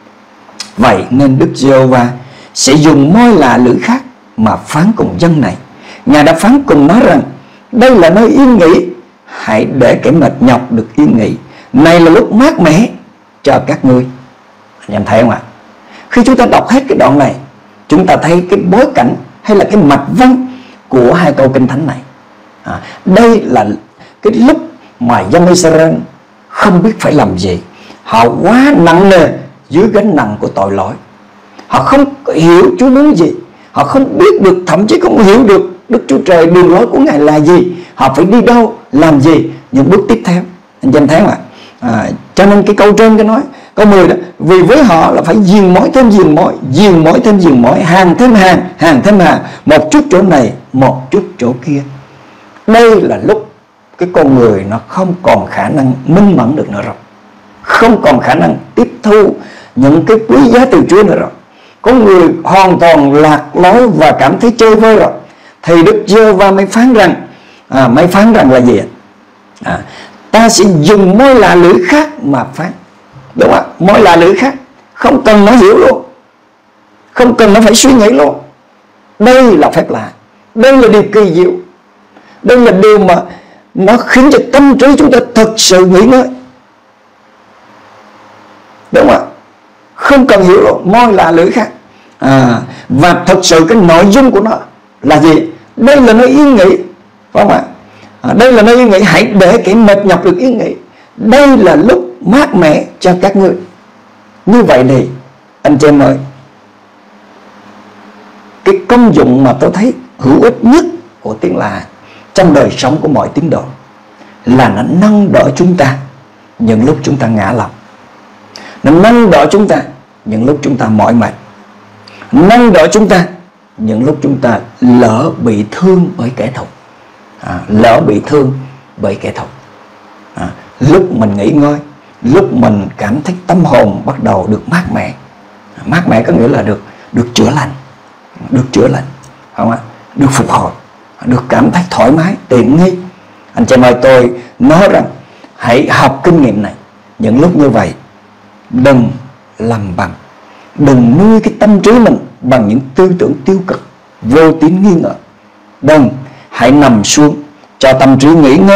Vậy nên Đức Giê-hô-va sẽ dùng môi lạ lưỡi khác mà phán cùng dân này. Ngài đã phán cùng nó rằng: đây là nơi yên nghỉ, hãy để kẻ mệt nhọc được yên nghỉ. Này là lúc mát mẻ cho các ngươi. Anh em thấy không ạ? Khi chúng ta đọc hết cái đoạn này, chúng ta thấy cái bối cảnh hay là cái mạch văn của hai câu kinh thánh này. à, Đây là cái lúc mà dân Israel không biết phải làm gì. Họ quá nặng nề dưới gánh nặng của tội lỗi. Họ không hiểu Chúa muốn gì, họ không biết được, thậm chí không hiểu được Đức Chúa Trời đường lối của Ngài là gì, họ phải đi đâu, làm gì, những bước tiếp theo. Anh chị em thấy không ạ? À, cho nên cái câu trên cái nói câu mười đó: vì với họ là phải giường mối thêm giường mối, giường mối thêm giường mối, hàng thêm hàng, hàng thêm hàng, một chút chỗ này, một chút chỗ kia. Đây là lúc cái con người nó không còn khả năng minh mẫn được nữa rồi, không còn khả năng tiếp thu những cái quý giá từ Chúa nữa rồi. Con người hoàn toàn lạc lối và cảm thấy chơi vơi rồi. Thì Đức Giê-hô-va mới phán rằng à, mới phán rằng là gì? À, ta sẽ dùng môi lạ lưỡi khác mà phán. Đúng không? Môi lạ lưỡi khác, không cần nó hiểu luôn, không cần nó phải suy nghĩ luôn. Đây là phép lạ, đây là điều kỳ diệu, đây là điều mà nó khiến cho tâm trí chúng ta thực sự nghỉ ngơi. Đúng không? Không cần hiểu luôn, môi lạ lưỡi khác. à, Và thực sự cái nội dung của nó là gì? Đây là nơi yên nghỉ, phải không ạ? À, đây là nơi yên nghỉ, hãy để kẻ mệt nhọc được yên nghỉ. Đây là lúc mát mẻ cho các ngươi. Như vậy thì anh chị em ơi, cái công dụng mà tôi thấy hữu ích nhất của tiếng lạ trong đời sống của mọi tín đồ là nó nâng đỡ chúng ta những lúc chúng ta ngã lòng, nó nâng đỡ chúng ta những lúc chúng ta mỏi mệt, nâng đỡ chúng ta những lúc chúng ta lỡ bị thương bởi kẻ thù, à, lỡ bị thương bởi kẻ thù. à, Lúc mình nghỉ ngơi, lúc mình cảm thấy tâm hồn bắt đầu được mát mẻ. Mát mẻ có nghĩa là được được chữa lành, được chữa lành, không ạ? Được phục hồi, được cảm thấy thoải mái, tiện nghi. Anh chị em ơi, tôi nói rằng hãy học kinh nghiệm này. Những lúc như vậy, đừng làm bằng, đừng nuôi cái tâm trí mình bằng những tư tưởng tiêu cực, vô tín nghi ngờ. Đừng, hãy nằm xuống cho tâm trí nghỉ ngơi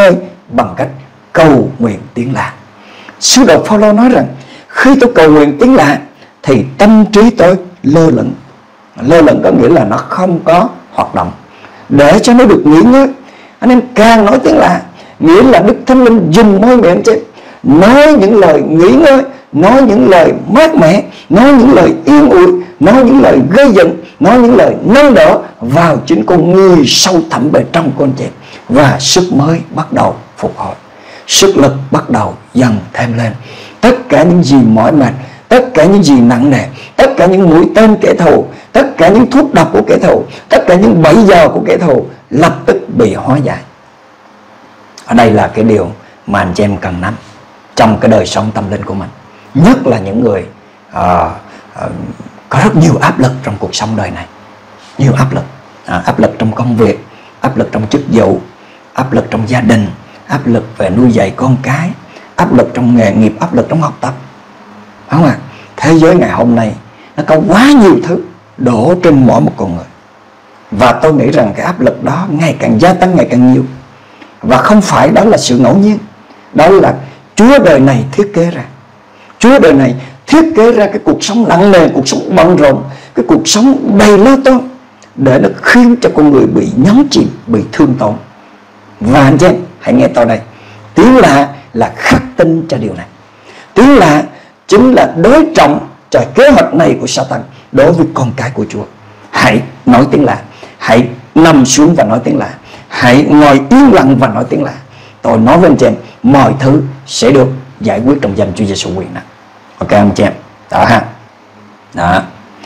bằng cách cầu nguyện tiếng lạ. Sứ đồ Phaolô nói rằng khi tôi cầu nguyện tiếng lạ thì tâm trí tôi lơ lửng. Lơ lửng có nghĩa là nó không có hoạt động, để cho nó được nghỉ ngơi. Anh em càng nói tiếng lạ, nghĩa là Đức Thánh Linh dùng môi miệng chứ, nói những lời nghỉ ngơi, nói những lời mát mẻ, nói những lời yên ủi, nói những lời gây dựng, nói những lời nâng đỡ vào chính con người sâu thẳm bề trong con chị. Và sức mới bắt đầu phục hồi, sức lực bắt đầu dần thêm lên. Tất cả những gì mỏi mệt, tất cả những gì nặng nề, tất cả những mũi tên kẻ thù, tất cả những thuốc độc của kẻ thù, tất cả những bẫy giờ của kẻ thù lập tức bị hóa giải. Ở đây là cái điều mà anh chị em cần nắm trong cái đời sống tâm linh của mình, nhất là những người uh, uh, có rất nhiều áp lực trong cuộc sống đời này. Nhiều áp lực, à, áp lực trong công việc, áp lực trong chức vụ, áp lực trong gia đình, áp lực về nuôi dạy con cái, áp lực trong nghề nghiệp, áp lực trong học tập. Đúng không ạ? Thế giới ngày hôm nay nó có quá nhiều thứ đổ trên mỗi một con người, và tôi nghĩ rằng cái áp lực đó ngày càng gia tăng, ngày càng nhiều. Và không phải đó là sự ngẫu nhiên, đó là Chúa đời này thiết kế ra. Chúa đời này thiết kế ra cái cuộc sống nặng nề, cuộc sống bận rộn, cái cuộc sống đầy lo toan, để nó khiến cho con người bị nhấn chìm, bị thương tổn. Và anh chị em hãy nghe tôi đây, tiếng lạ là khắc tinh cho điều này. Tiếng lạ chính là đối trọng cho kế hoạch này của Satan đối với con cái của Chúa. Hãy nói tiếng lạ, hãy nằm xuống và nói tiếng lạ, hãy ngồi yên lặng và nói tiếng lạ. Tôi nói với anh chị em, mọi thứ sẽ được giải quyết trong danh Chúa Giêsu quyền năng. Ok anh chị em? Đó ha. Đó.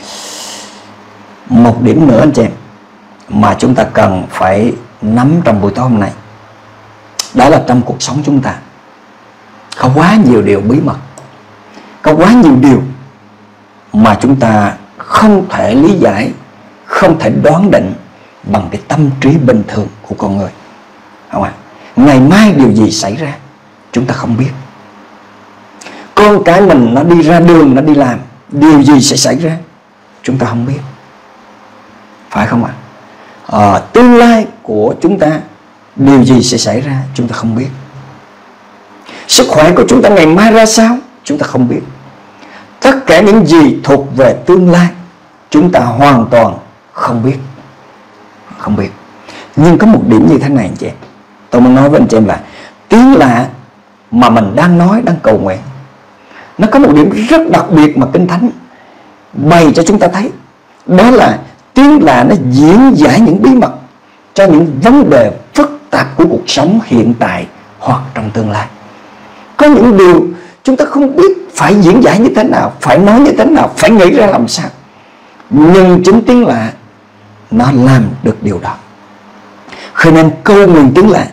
Một điểm nữa anh chị em mà chúng ta cần phải nắm trong buổi tối hôm nay, đó là trong cuộc sống chúng ta có quá nhiều điều bí mật, có quá nhiều điều mà chúng ta không thể lý giải, không thể đoán định bằng cái tâm trí bình thường của con người. Không ạ? Ngày mai điều gì xảy ra chúng ta không biết. Con cái mình nó đi ra đường, nó đi làm, điều gì sẽ xảy ra chúng ta không biết. Phải không ạ? À, tương lai của chúng ta, điều gì sẽ xảy ra chúng ta không biết. Sức khỏe của chúng ta ngày mai ra sao chúng ta không biết. Tất cả những gì thuộc về tương lai chúng ta hoàn toàn không biết. Không biết. Nhưng có một điểm như thế này anh chị em, tôi muốn nói với anh chị em là tiếng lạ mà mình đang nói, đang cầu nguyện, nó có một điểm rất đặc biệt mà Kinh Thánh bày cho chúng ta thấy. Đó là tiếng lạ nó diễn giải những bí mật cho những vấn đề phức tạp của cuộc sống hiện tại hoặc trong tương lai. Có những điều chúng ta không biết phải diễn giải như thế nào, phải nói như thế nào, phải nghĩ ra làm sao. Nhưng chính tiếng lạ nó làm được điều đó. Khi anh em cầu nguyện tiếng lạ,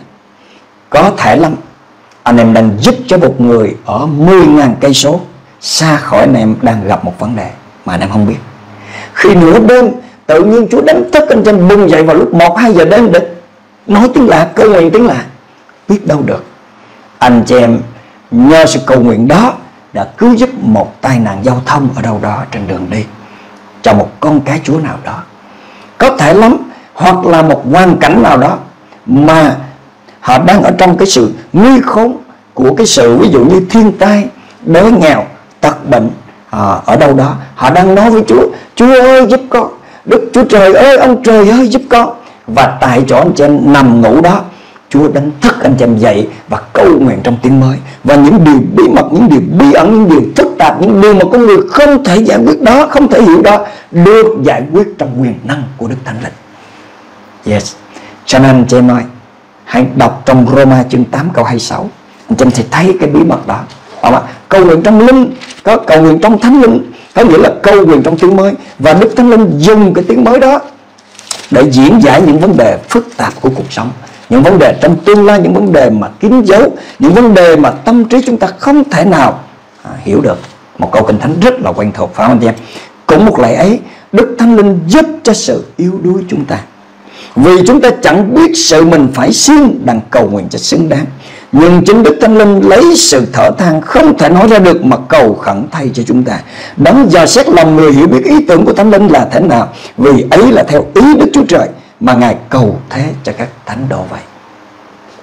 có thể lắm anh em đang giúp cho một người ở mười nghìn cây số xa khỏi anh em đang gặp một vấn đề mà anh em không biết. Khi nửa đêm tự nhiên Chúa đánh thức anh em bừng dậy vào lúc một hai giờ đêm để nói tiếng lạ, cầu nguyện tiếng lạ, biết đâu được anh chị em nhờ sự cầu nguyện đó đã cứu giúp một tai nạn giao thông ở đâu đó trên đường đi cho một con cái Chúa nào đó. Có thể lắm, hoặc là một hoàn cảnh nào đó mà họ đang ở trong cái sự nguy khốn của cái sự, ví dụ như thiên tai, đói nghèo, tật bệnh, à, ở đâu đó họ đang nói với Chúa: Chúa ơi giúp con, Đức Chúa Trời ơi, ông trời ơi giúp con. Và tại chỗ anh chị em nằm ngủ đó, Chúa đánh thức anh chị em dậy và cầu nguyện trong tiếng mới. Và những điều bí mật, những điều bí ẩn, những điều phức tạp, những điều mà con người không thể giải quyết đó, không thể hiểu đó, được giải quyết trong quyền năng của Đức Thánh Linh. Yes. Cho nên anh chị em ơi, hãy đọc trong Roma chương tám câu hai mươi sáu, anh chị em sẽ thấy cái bí mật đó. Cầu nguyện trong linh, có cầu nguyện trong Thánh Linh, có nghĩa là cầu nguyện trong tiếng mới. Và Đức Thánh Linh dùng cái tiếng mới đó để diễn giải những vấn đề phức tạp của cuộc sống, những vấn đề trong tương lai, những vấn đề mà kín dấu, những vấn đề mà tâm trí chúng ta không thể nào à, hiểu được. Một câu Kinh Thánh rất là quen thuộc, phải không anh em? Cũng một lẽ ấy, Đức Thánh Linh giúp cho sự yếu đuối chúng ta, vì chúng ta chẳng biết sự mình phải xin đặng cầu nguyện cho xứng đáng. Nhưng chính Đức Thánh Linh lấy sự thở than không thể nói ra được mà cầu khẩn thay cho chúng ta. Đấng dò xét lòng người hiểu biết ý tưởng của Thánh Linh là thế nào, vì ấy là theo ý Đức Chúa Trời mà Ngài cầu thế cho các thánh đồ vậy.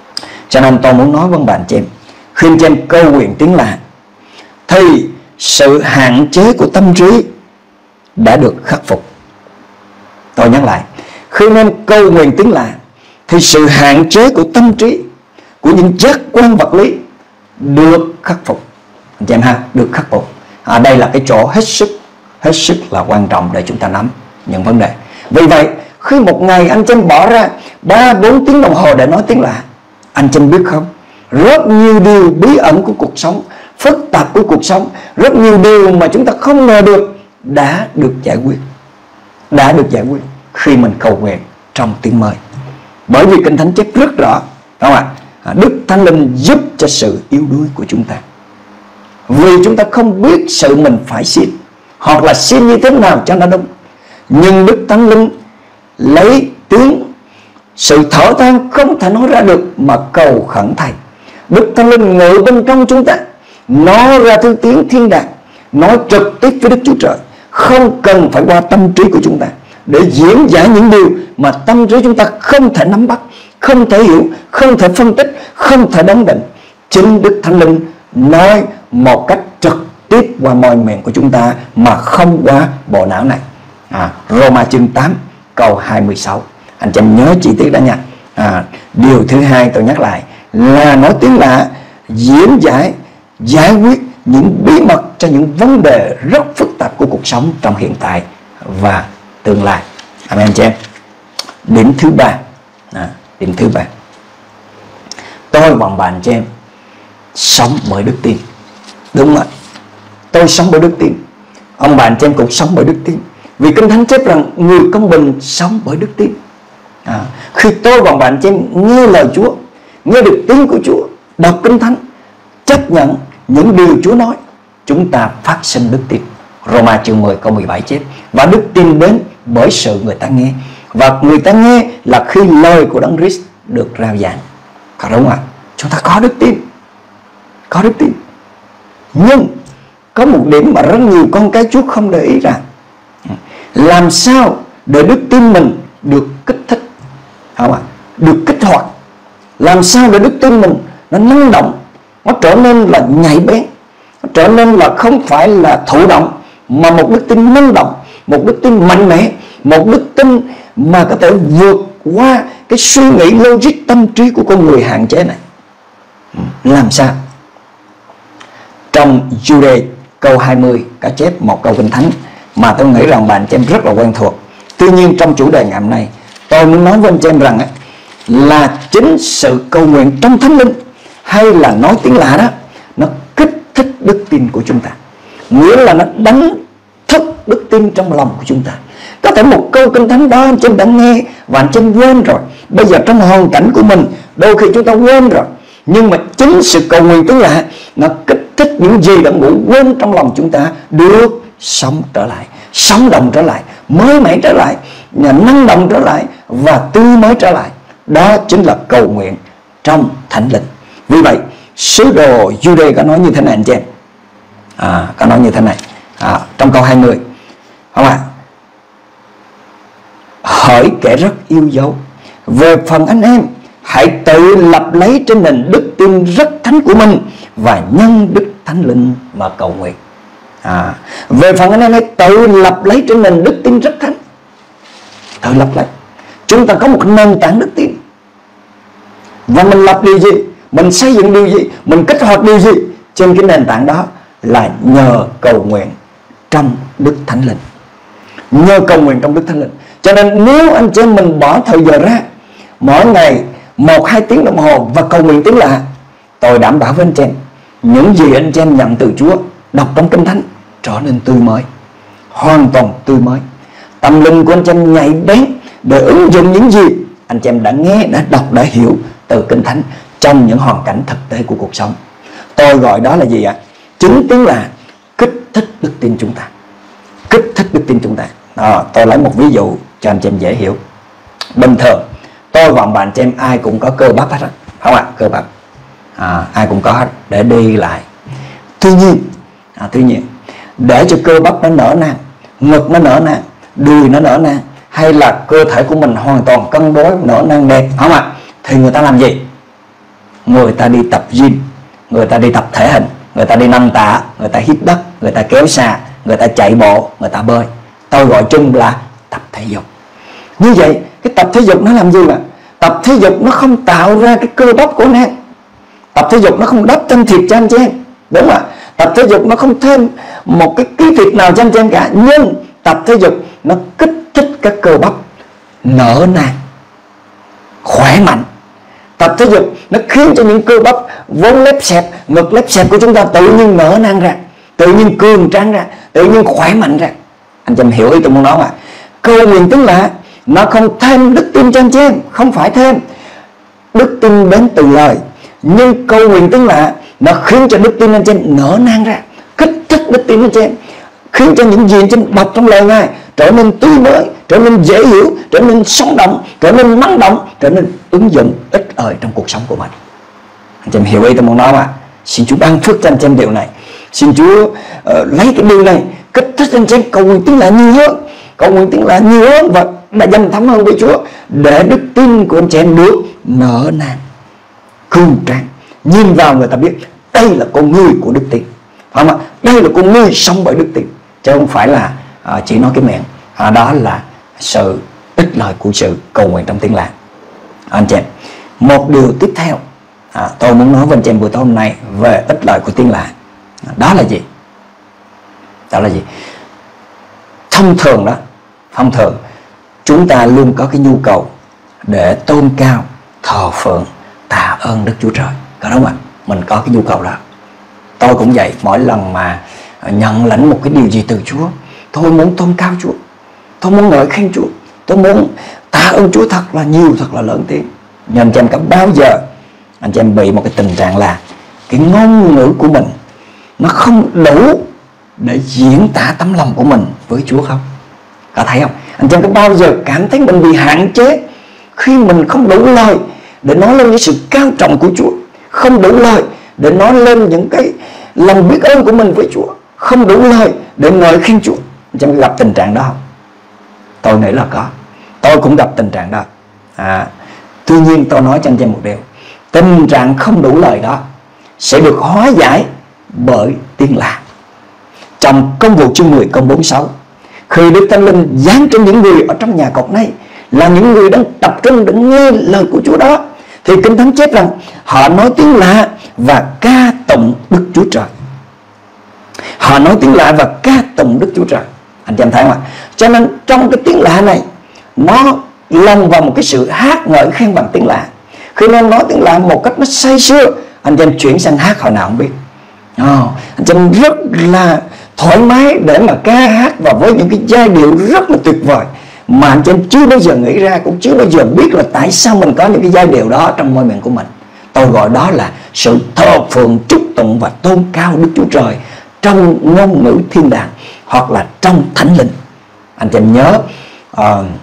Cho nên tôi muốn nói với bạn chị em, khi anh chị em cầu nguyện tiếng lạ thì sự hạn chế của tâm trí đã được khắc phục. Tôi nhắc lại, khi anh em cầu nguyện tiếng lạ thì sự hạn chế của tâm trí, của những giác quan vật lý được khắc phục. Anh chị em ha, được khắc phục. À, đây là cái chỗ hết sức hết sức là quan trọng để chúng ta nắm những vấn đề. Vì vậy, khi một ngày anh chị em bỏ ra ba bốn tiếng đồng hồ để nói tiếng lạ, anh chị em biết không, rất nhiều điều bí ẩn của cuộc sống, phức tạp của cuộc sống, rất nhiều điều mà chúng ta không ngờ được đã được giải quyết. Đã được giải quyết khi mình cầu nguyện trong tiếng mới. Bởi vì Kinh Thánh chép rất rõ, đúng không ạ? Đức Thánh Linh giúp cho sự yếu đuối của chúng ta. Vì chúng ta không biết sự mình phải xin, hoặc là xin như thế nào cho nó đúng. Nhưng Đức Thánh Linh lấy tiếng, sự thở than không thể nói ra được mà cầu khẩn Thầy. Đức Thánh Linh ngự bên trong chúng ta, nói ra thứ tiếng thiên đàng, nói trực tiếp với Đức Chúa Trời, không cần phải qua tâm trí của chúng ta để diễn giải những điều mà tâm trí chúng ta không thể nắm bắt, không thể hiểu, không thể phân tích, không thể đoán định. Chính Đức Thánh Linh nói một cách trực tiếp qua môi miệng của chúng ta mà không qua bộ não này. à, Roma chương tám câu hai mươi sáu. Anh chị em nhớ chi tiết đó nha. à, Điều thứ hai tôi nhắc lại là nói tiếng lạ diễn giải, giải quyết những bí mật cho những vấn đề rất phức tạp của cuộc sống trong hiện tại và tương lai. Amen chị em. Điểm thứ ba, à, điểm thứ ba, tôi bằng bạn chị em sống bởi đức tin. Đúng rồi, tôi sống bởi đức tin. Ông bạn chị em cũng sống bởi đức tin. Vì Kinh Thánh chép rằng người công bình sống bởi đức tin. à, Khi tôi và bạn chị em nghe lời Chúa, nghe được tiếng của Chúa, đọc Kinh Thánh, chấp nhận những điều Chúa nói, chúng ta phát sinh đức tin. Roma chương mười câu mười bảy chép, và đức tin đến bởi sự người ta nghe, và người ta nghe là khi lời của Đấng Christ được rao giảng. Có đúng không ạ? Chúng ta có đức tin, có đức tin. Nhưng có một điểm mà rất nhiều con cái Chúa không để ý rằng, làm sao để đức tin mình được kích thích, không ạ? Được kích hoạt. Làm sao để đức tin mình nó năng động, nó trở nên là nhạy bén, nó trở nên là không phải là thụ động, mà một đức tin năng động, một đức tin mạnh mẽ, một đức tin mà có thể vượt qua cái suy nghĩ logic tâm trí của con người hạn chế này. Làm sao? Trong Jude câu hai mươi có chép một câu Kinh Thánh mà tôi nghĩ rằng bạn chị em rất là quen thuộc. Tuy nhiên trong chủ đề ngày hôm nay, tôi muốn nói với anh chị em rằng là chính sự cầu nguyện trong Thánh Linh hay là nói tiếng lạ đó, nó kích thích đức tin của chúng ta. Nghĩa là nó đánh thức đức tin trong lòng của chúng ta. Có thể một câu Kinh Thánh đó anh chị em đã nghe và anh chị em quên rồi. Bây giờ trong hoàn cảnh của mình, đôi khi chúng ta quên rồi. Nhưng mà chính sự cầu nguyện tiếng lạ nó kích thích những gì đã ngủ quên trong lòng chúng ta được sống trở lại, sống động trở lại, mới mẻ trở lại, năng động trở lại và tươi mới trở lại. Đó chính là cầu nguyện trong Thánh Linh. Vì vậy sứ đồ Jude có nói như thế này anh chị em. À, có nói như thế này à, trong câu hai mươi, không ạ? Hỡi kẻ rất yêu dấu, về phần anh em, hãy tự lập lấy trên nền đức tin rất thánh của mình và nhân Đức Thánh Linh mà cầu nguyện. à, Về phần anh em, hãy tự lập lấy trên nền đức tin rất thánh. Tự lập lấy. Chúng ta có một nền tảng đức tin, và mình lập điều gì, mình xây dựng điều gì, mình kích hoạt điều gì trên cái nền tảng đó là nhờ cầu nguyện trong Đức Thánh Linh. Nhờ cầu nguyện trong Đức Thánh Linh. Cho nên nếu anh chị em mình bỏ thời giờ ra mỗi ngày một hai tiếng đồng hồ và cầu nguyện tiếng lạ, tôi đảm bảo với anh chị em, những gì anh chị em nhận từ Chúa đọc trong Kinh Thánh trở nên tươi mới, hoàn toàn tươi mới. Tâm linh của anh chị em nhạy bén để ứng dụng những gì anh chị em đã nghe, đã đọc, đã hiểu từ Kinh Thánh trong những hoàn cảnh thực tế của cuộc sống. Tôi gọi đó là gì ạ? Chính tiếng là kích thích đức tin chúng ta. Kích thích đức tin chúng ta. À, tôi lấy một ví dụ cho anh chị em dễ hiểu. Bình thường tôi và bạn chị em ai cũng có cơ bắp hết, không ạ? Cơ bắp à, ai cũng có hết để đi lại. Tuy nhiên à, tuy nhiên để cho cơ bắp nó nở nang, ngực nó nở nang, đùi nó nở nang, hay là cơ thể của mình hoàn toàn cân đối nở nang đẹp, không ạ? Thì người ta làm gì? người ta đi tập gym, người ta đi tập thể hình, người ta đi nâng tạ, người ta hít đất, người ta kéo xà, người ta chạy bộ, người ta bơi. Tôi gọi chung là tập thể dục. Như vậy cái tập thể dục nó làm gì mà? Tập thể dục nó không tạo ra cái cơ bắp của anh em. Tập thể dục nó không đắp thêm thịt cho anh chị em, đúng không ạ? Tập thể dục nó không thêm một cái ký thịt nào cho anh chị em cả. Nhưng tập thể dục nó kích thích các cơ bắp nở nang, khỏe mạnh. Tập thể dục nó khiến cho những cơ bắp vốn lép xẹp, ngực lép xẹp của chúng ta tự nhiên nở nang ra, tự nhiên cường tráng ra, tự nhiên khỏe mạnh ra. Anh chị em hiểu ý tôi muốn nói mà. Cầu nguyện tiếng lạ nó không thêm đức tin cho anh chị em, không phải thêm. Đức tin đến từ lời. Nhưng cầu nguyện tiếng lạ nó khiến cho đức tin anh chị em nở nang ra, kích thích đức tin anh chị em, khiến cho những gì anh chị em đọc trong lời Ngài trở nên tươi mới, trở nên dễ hiểu, trở nên sống động, trở nên năng động, trở nên ứng dụng ích ỏi trong cuộc sống của mình. Anh chị em hiểu ý tôi muốn nói mà. Xin Chúa ban phước cho anh chị em điều này. Xin Chúa uh, lấy cái điều này kích thích anh chị em cầu nguyện tiếng lạ nhiều hơn, cầu nguyện tiếng lạ nhiều hơn và đã dần thấm hơn với Chúa, để đức tin của anh chị em được nở nang, cường tráng. Nhìn vào người ta biết đây là con người của đức tin, phải không ạ? Đây là con người sống bởi đức tin, chứ không phải là uh, chỉ nói cái miệng. À, đó là sự ích lợi của sự cầu nguyện trong tiếng lạ. Anh chị em, một điều tiếp theo à, tôi muốn nói với anh chị em buổi tối hôm nay về ích lợi của tiếng lạ. À, đó là gì? Đó là gì? Thông thường đó, thông thường chúng ta luôn có cái nhu cầu để tôn cao, thờ phượng, tạ ơn Đức Chúa Trời, có đúng không ạ? Mình có cái nhu cầu đó. Tôi cũng vậy, mỗi lần mà nhận lãnh một cái điều gì từ Chúa, tôi muốn tôn cao Chúa, tôi muốn ngợi khen Chúa, tôi muốn tạ ơn Chúa thật là nhiều, thật là lớn tiếng. Nhưng anh chị em có bao giờ anh chị em bị một cái tình trạng là cái ngôn ngữ của mình nó không đủ để diễn tả tấm lòng của mình với Chúa không? Có thấy không? Anh chị em có bao giờ cảm thấy mình bị hạn chế khi mình không đủ lời để nói lên những sự cao trọng của Chúa, không đủ lời để nói lên những cái lòng biết ơn của mình với Chúa, không đủ lời để ngợi khen Chúa? Anh chị em gặp tình trạng đó không? Tôi nghĩ là có. Tôi cũng gặp tình trạng đó. à, Tuy nhiên tôi nói cho anh chị em một điều, tình trạng không đủ lời đó sẽ được hóa giải bởi tiếng lạ. Trong Công vụ chương mười câu bốn mươi sáu, khi Đức Thánh Linh giáng trên những người ở trong nhà cột này, là những người đang tập trung để nghe lời của Chúa đó, thì Kinh Thánh chép rằng họ nói tiếng lạ và ca tụng Đức Chúa Trời. Họ nói tiếng lạ và ca tụng Đức Chúa Trời. Anh chị em thấy không ạ? Cho nên trong cái tiếng lạ này, nó lồng vào một cái sự hát ngợi khen bằng tiếng lạ. Khi nó nói tiếng lạ một cách nó say sưa, anh chị em chuyển sang hát hồi nào không biết. oh, Anh chị em rất là thoải mái để mà ca hát, và với những cái giai điệu rất là tuyệt vời mà anh chị em chưa bao giờ nghĩ ra, cũng chưa bao giờ biết là tại sao mình có những cái giai điệu đó trong môi miệng của mình. Tôi gọi đó là sự thờ phượng, chúc tụng và tôn cao Đức Chúa Trời trong ngôn ngữ thiên đàng hoặc là trong thánh linh. Anh chị em nhớ uh,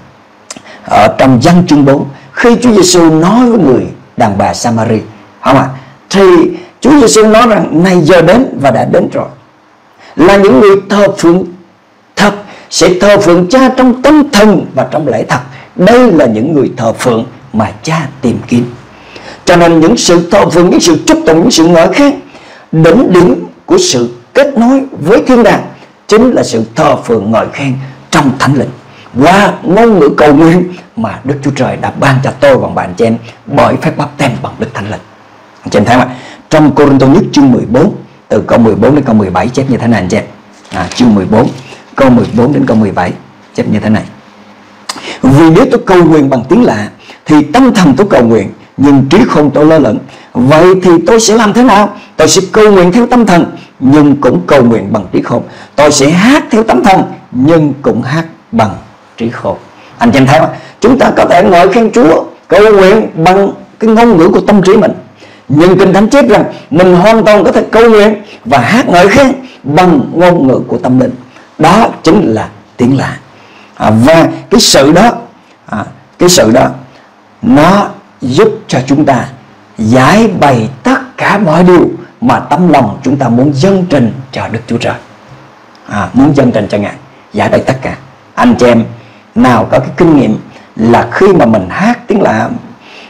ở trong Giăng chương bốn, khi Chúa Giêsu nói với người đàn bà Samari, không ạ? Thì Chúa Giêsu nói rằng này giờ đến và đã đến rồi, là những người thờ phượng thật sẽ thờ phượng Cha trong tâm thần và trong lễ thật. Đây là những người thờ phượng mà Cha tìm kiếm. Cho nên những sự thờ phượng, những sự chúc tụng, những sự ngợi khen, đỉnh điểm của sự kết nối với thiên đàng chính là sự thờ phượng ngợi khen trong thánh linh qua ngôn ngữ cầu nguyện mà Đức Chúa Trời đã ban cho tôi và bạn chị em bởi phép báp têm bằng Đức Thánh Linh. Anh chị em thấy không ạ? Trong Cô-rinh-tô nhất chương mười bốn từ câu mười bốn đến câu mười bảy chép như thế này anh chị em. À, chương mười bốn câu mười bốn đến câu mười bảy chép như thế này: vì nếu tôi cầu nguyện bằng tiếng lạ thì tâm thần tôi cầu nguyện, nhưng trí khôn tôi lơ lửng. Vậy thì tôi sẽ làm thế nào? Tôi sẽ cầu nguyện theo tâm thần, nhưng cũng cầu nguyện bằng trí khôn. Tôi sẽ hát theo tâm thần, nhưng cũng hát bằng trí khôn. Anh chị em thấy không? Chúng ta có thể ngợi khen Chúa, cầu nguyện bằng cái ngôn ngữ của tâm trí mình, nhưng Kinh Thánh chép rằng mình hoàn toàn có thể cầu nguyện và hát ngợi khen bằng ngôn ngữ của tâm linh. Đó chính là tiếng lạ. à, Và cái sự đó à, Cái sự đó nó giúp cho chúng ta giải bày tất cả mọi điều mà tấm lòng chúng ta muốn dâng trình cho Đức Chúa Trời, à, muốn dâng trình cho Ngài, giải bày tất cả. Anh chị em nào có cái kinh nghiệm là khi mà mình hát tiếng lạ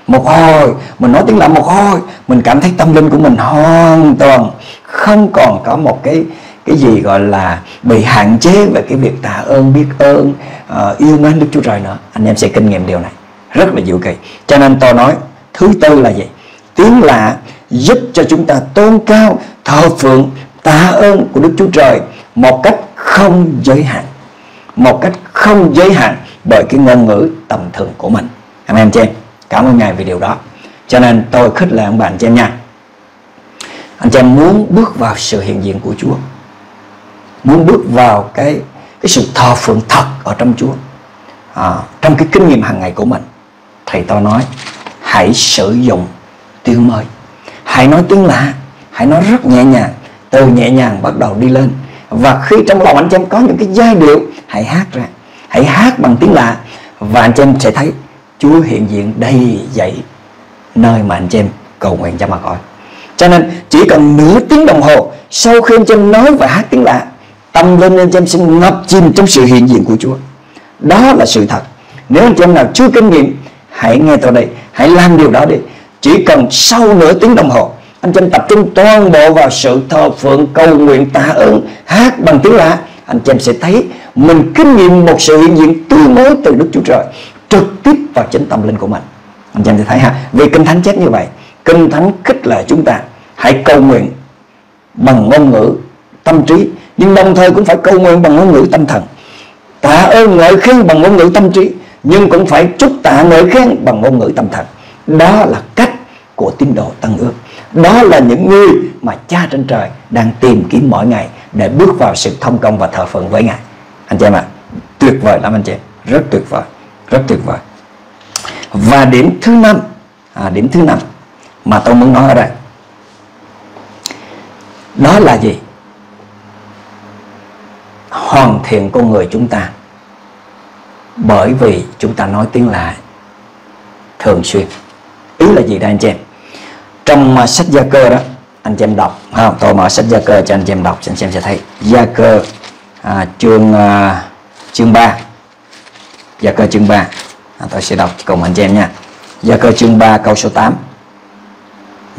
một hồi mình nói tiếng lạ, một hồi mình cảm thấy tâm linh của mình hoàn toàn không còn có một cái cái gì gọi là bị hạn chế về cái việc tạ ơn, biết ơn, uh, yêu mến Đức Chúa Trời nữa. Anh em sẽ kinh nghiệm điều này rất là diệu kỳ. Cho nên tôi nói thứ tư là gì? Tiếng lạ giúp cho chúng ta tôn cao, thờ phượng, tạ ơn của Đức Chúa Trời một cách không giới hạn, một cách không giới hạn bởi cái ngôn ngữ tầm thường của mình. Anh em chị em, cảm ơn Ngài vì điều đó. Cho nên tôi khích lệ ông bạn chị em nha, anh chị em muốn bước vào sự hiện diện của Chúa, muốn bước vào cái cái sự thờ phượng thật ở trong Chúa, à, trong cái kinh nghiệm hàng ngày của mình, thì tôi nói hãy sử dụng tiếng mới, hãy nói tiếng lạ, hãy nói rất nhẹ nhàng, từ nhẹ nhàng bắt đầu đi lên. Và khi trong lòng anh chị em có những cái giai điệu, hãy hát ra, hãy hát bằng tiếng lạ, và anh chị em sẽ thấy Chúa hiện diện đầy dẫy nơi mà anh chị em cầu nguyện cho mà coi. Cho nên chỉ cần nửa tiếng đồng hồ sau khi anh chị em nói và hát tiếng lạ, tâm linh anh chị em sẽ ngập chìm trong sự hiện diện của Chúa. Đó là sự thật. Nếu anh chị em nào chưa kinh nghiệm, hãy nghe tôi đây, hãy làm điều đó đi. Chỉ cần sau nửa tiếng đồng hồ, anh chị em tập trung toàn bộ vào sự thờ phượng, cầu nguyện, tạ ơn, hát bằng tiếng lạ, anh chị em sẽ thấy mình kinh nghiệm một sự hiện diện tươi mới từ Đức Chúa Trời trực tiếp vào chính tâm linh của mình. Anh chị em sẽ thấy ha, vì Kinh Thánh chép như vậy. Kinh Thánh khích lệ chúng ta hãy cầu nguyện bằng ngôn ngữ tâm trí, nhưng đồng thời cũng phải cầu nguyện bằng ngôn ngữ tâm thần, tạ ơn ngợi khen bằng ngôn ngữ tâm trí, nhưng cũng phải chúc tạ ngợi khen bằng ngôn ngữ tâm thần. Đó là cách của tín đồ Tân Ước. Đó là những người mà Cha trên trời đang tìm kiếm mỗi ngày để bước vào sự thông công và thờ phượng với Ngài. Anh chị em ạ, à, tuyệt vời lắm anh chị em, rất tuyệt vời, rất tuyệt vời. Và điểm thứ năm, à, điểm thứ năm mà tôi muốn nói ở đây, đó là gì? Hoàn thiện con người chúng ta, bởi vì chúng ta nói tiếng lạ thường xuyên. Ý là gì đây anh chị em? Trong uh, sách Gia Cơ đó, anh chị em đọc, không? Tôi mở sách Gia Cơ cho anh chị em đọc, anh chị em sẽ thấy Gia Cơ à, chương uh, chương ba, Gia Cơ chương ba, à, tôi sẽ đọc cùng anh chị em nha. Gia Cơ chương ba câu số tám, ừ.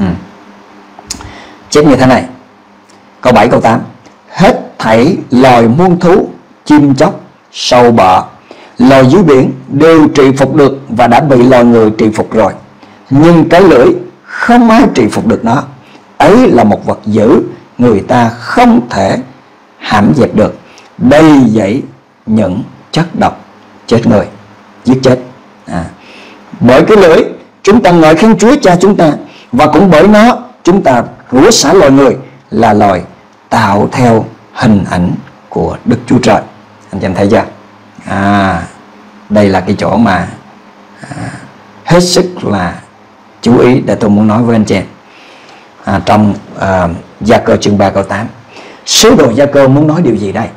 chép như thế này, câu bảy câu tám: hết thảy loài muôn thú, chim chóc, sâu bọ, loài dưới biển đều trị phục được và đã bị loài người trị phục rồi, nhưng cái lưỡi không ai trị phục được nó. Ấy là một vật dữ, người ta không thể hãm dẹp được, đầy dẫy những chất độc chết người, giết chết. à. Bởi cái lưỡi chúng ta ngợi khen Chúa Cha chúng ta, và cũng bởi nó chúng ta rủa xả loài người là loài tạo theo hình ảnh của Đức Chúa Trời. Anh em thấy chưa? À, đây là cái chỗ mà à, hết sức là chú ý để tôi muốn nói với anh chị em. À, trong à, Gia Cơ chương ba câu tám, sứ đồ Gia Cơ muốn nói điều gì đây?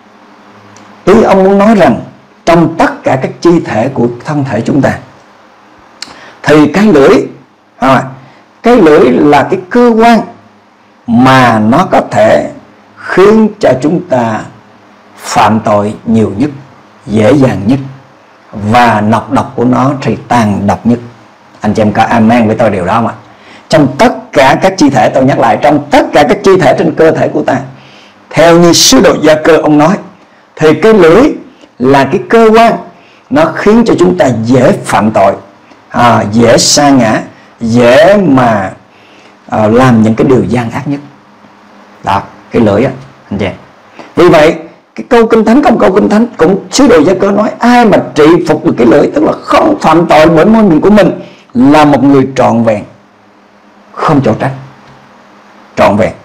Ý ông muốn nói rằng trong tất cả các chi thể của thân thể chúng ta, thì cái lưỡi à, cái lưỡi là cái cơ quan mà nó có thể khiến cho chúng ta phạm tội nhiều nhất, dễ dàng nhất, và nọc độc của nó thì tàn độc nhất. Anh chị em có amen với tôi điều đó mà? Trong tất cả các chi thể, tôi nhắc lại, trong tất cả các chi thể trên cơ thể của ta, theo như sứ đồ Gia Cơ ông nói, thì cái lưỡi là cái cơ quan nó khiến cho chúng ta dễ phạm tội, à, dễ sa ngã, dễ mà à, làm những cái điều gian ác nhất. Đó, cái lưỡi á anh chị. Vì vậy cái câu Kinh Thánh, không câu Kinh Thánh cũng sứ đồ Gia Cơ nói ai mà trị phục được cái lưỡi, tức là không phạm tội bởi môi miệng của mình, là một người trọn vẹn, không chỗ trách, trọn vẹn.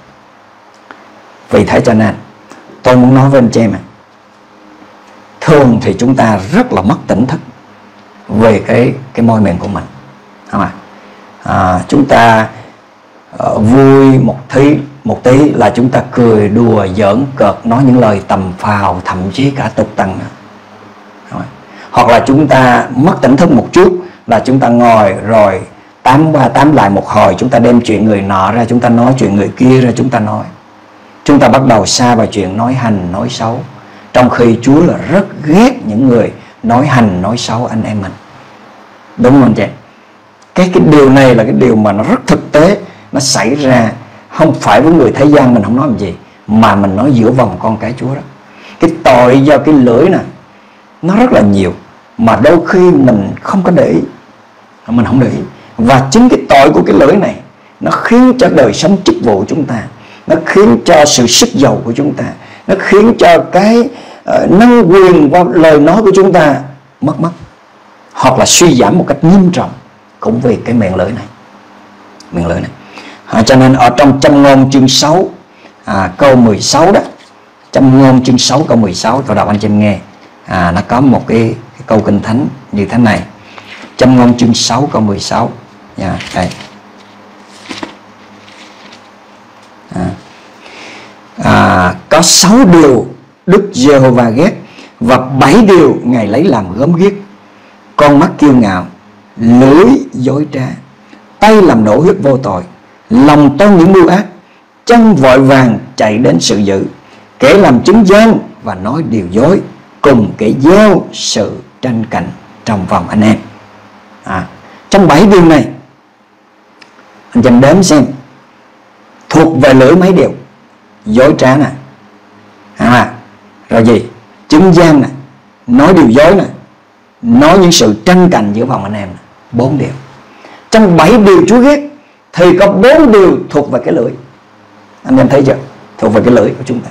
Vì thế cho nên tôi muốn nói với anh chị em, thường thì chúng ta rất là mất tỉnh thức về cái cái môi miệng của mình, không ạ? À, chúng ta uh, vui một tí một tí là chúng ta cười đùa giỡn cợt, nói những lời tầm phào, thậm chí cả tục tằng nữa. Hoặc là chúng ta mất tỉnh thức một chút là chúng ta ngồi rồi tám qua tám lại một hồi, chúng ta đem chuyện người nọ ra, chúng ta nói chuyện người kia ra, chúng ta nói. Chúng ta bắt đầu xa vào chuyện nói hành, nói xấu, trong khi Chúa là rất ghét những người nói hành, nói xấu anh em mình. Đúng không chị? Cái cái điều này là cái điều mà nó rất thực tế, nó xảy ra không phải với người thế gian mình không nói làm gì, mà mình nói giữa vòng con cái Chúa đó. Cái tội do cái lưỡi nè nó rất là nhiều, mà đôi khi mình không có để ý, mình không để ý. Và chính cái tội của cái lưỡi này nó khiến cho đời sống chức vụ của chúng ta, nó khiến cho sự sức giàu của chúng ta, nó khiến cho cái uh, năng quyền và lời nói của chúng ta mất mất, hoặc là suy giảm một cách nghiêm trọng cũng vì cái miệng lưỡi này. Miệng lưỡi này à, cho nên ở trong Châm Ngôn chương sáu à, câu mười sáu đó, Châm Ngôn chương sáu câu mười sáu, tôi đọc anh chị em nghe. à, Nó có một cái, cái câu kinh thánh như thế này. Châm Ngôn chương sáu câu mười sáu nha, đây. À, à, có sáu điều Đức Giê-hô-va ghét, và bảy điều Ngài lấy làm gớm ghiếc: con mắt kiêu ngạo, lưỡi dối trá, tay làm nổ huyết vô tội, lòng toan những mưu ác, chân vội vàng chạy đến sự dữ, kẻ làm chứng gian và nói điều dối, cùng kẻ gieo sự tranh cạnh trong vòng anh em. à, Trong bảy điều này, anh chăm đếm xem thuộc về lưỡi mấy điều? Dối trá nè, à, rồi gì? Chứng gian nè, nói điều dối nè, nói những sự tranh cạnh giữa vòng anh em nè. Bốn điều. Trong bảy điều Chúa ghét thì có bốn điều thuộc về cái lưỡi. Anh em thấy chưa? Thuộc về cái lưỡi của chúng ta.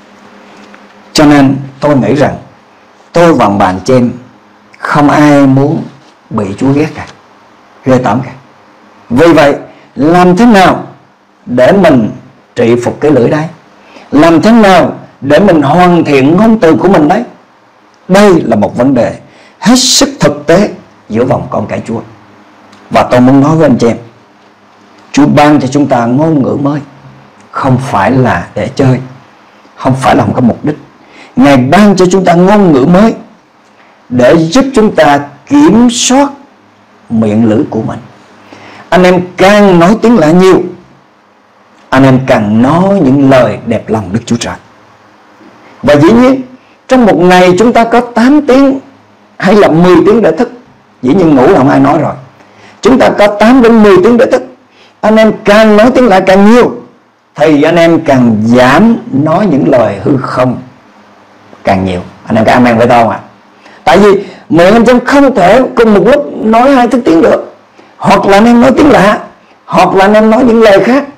Cho nên tôi nghĩ rằng tôi và bạn chị em không ai muốn bị Chúa ghét cả, ghê tởm cả. Vì vậy làm thế nào để mình trị phục cái lưỡi đấy? Làm thế nào để mình hoàn thiện ngôn từ của mình đấy? Đây là một vấn đề hết sức thực tế giữa vòng con cái Chúa. Và tôi muốn nói với anh chị em, Chúa ban cho chúng ta ngôn ngữ mới không phải là để chơi, không phải là không có mục đích. Ngài ban cho chúng ta ngôn ngữ mới để giúp chúng ta kiểm soát miệng lưỡi của mình. Anh em càng nói tiếng lạ nhiều, anh em càng nói những lời đẹp lòng Đức Chúa Trời. Và dĩ nhiên trong một ngày chúng ta có tám tiếng hay là mười tiếng để thức. Dĩ nhiên ngủ là không ai nói rồi. Chúng ta có tám đến mười tiếng để thức. Anh em càng nói tiếng lạ càng nhiều thì anh em càng giảm nói những lời hư không càng nhiều. Anh em có amen với tôi không ạ? Tại vì miệng anh em không thể cùng một lúc nói hai thứ tiếng được. Hoặc là anh em nói tiếng lạ, hoặc là anh em nói những lời khác.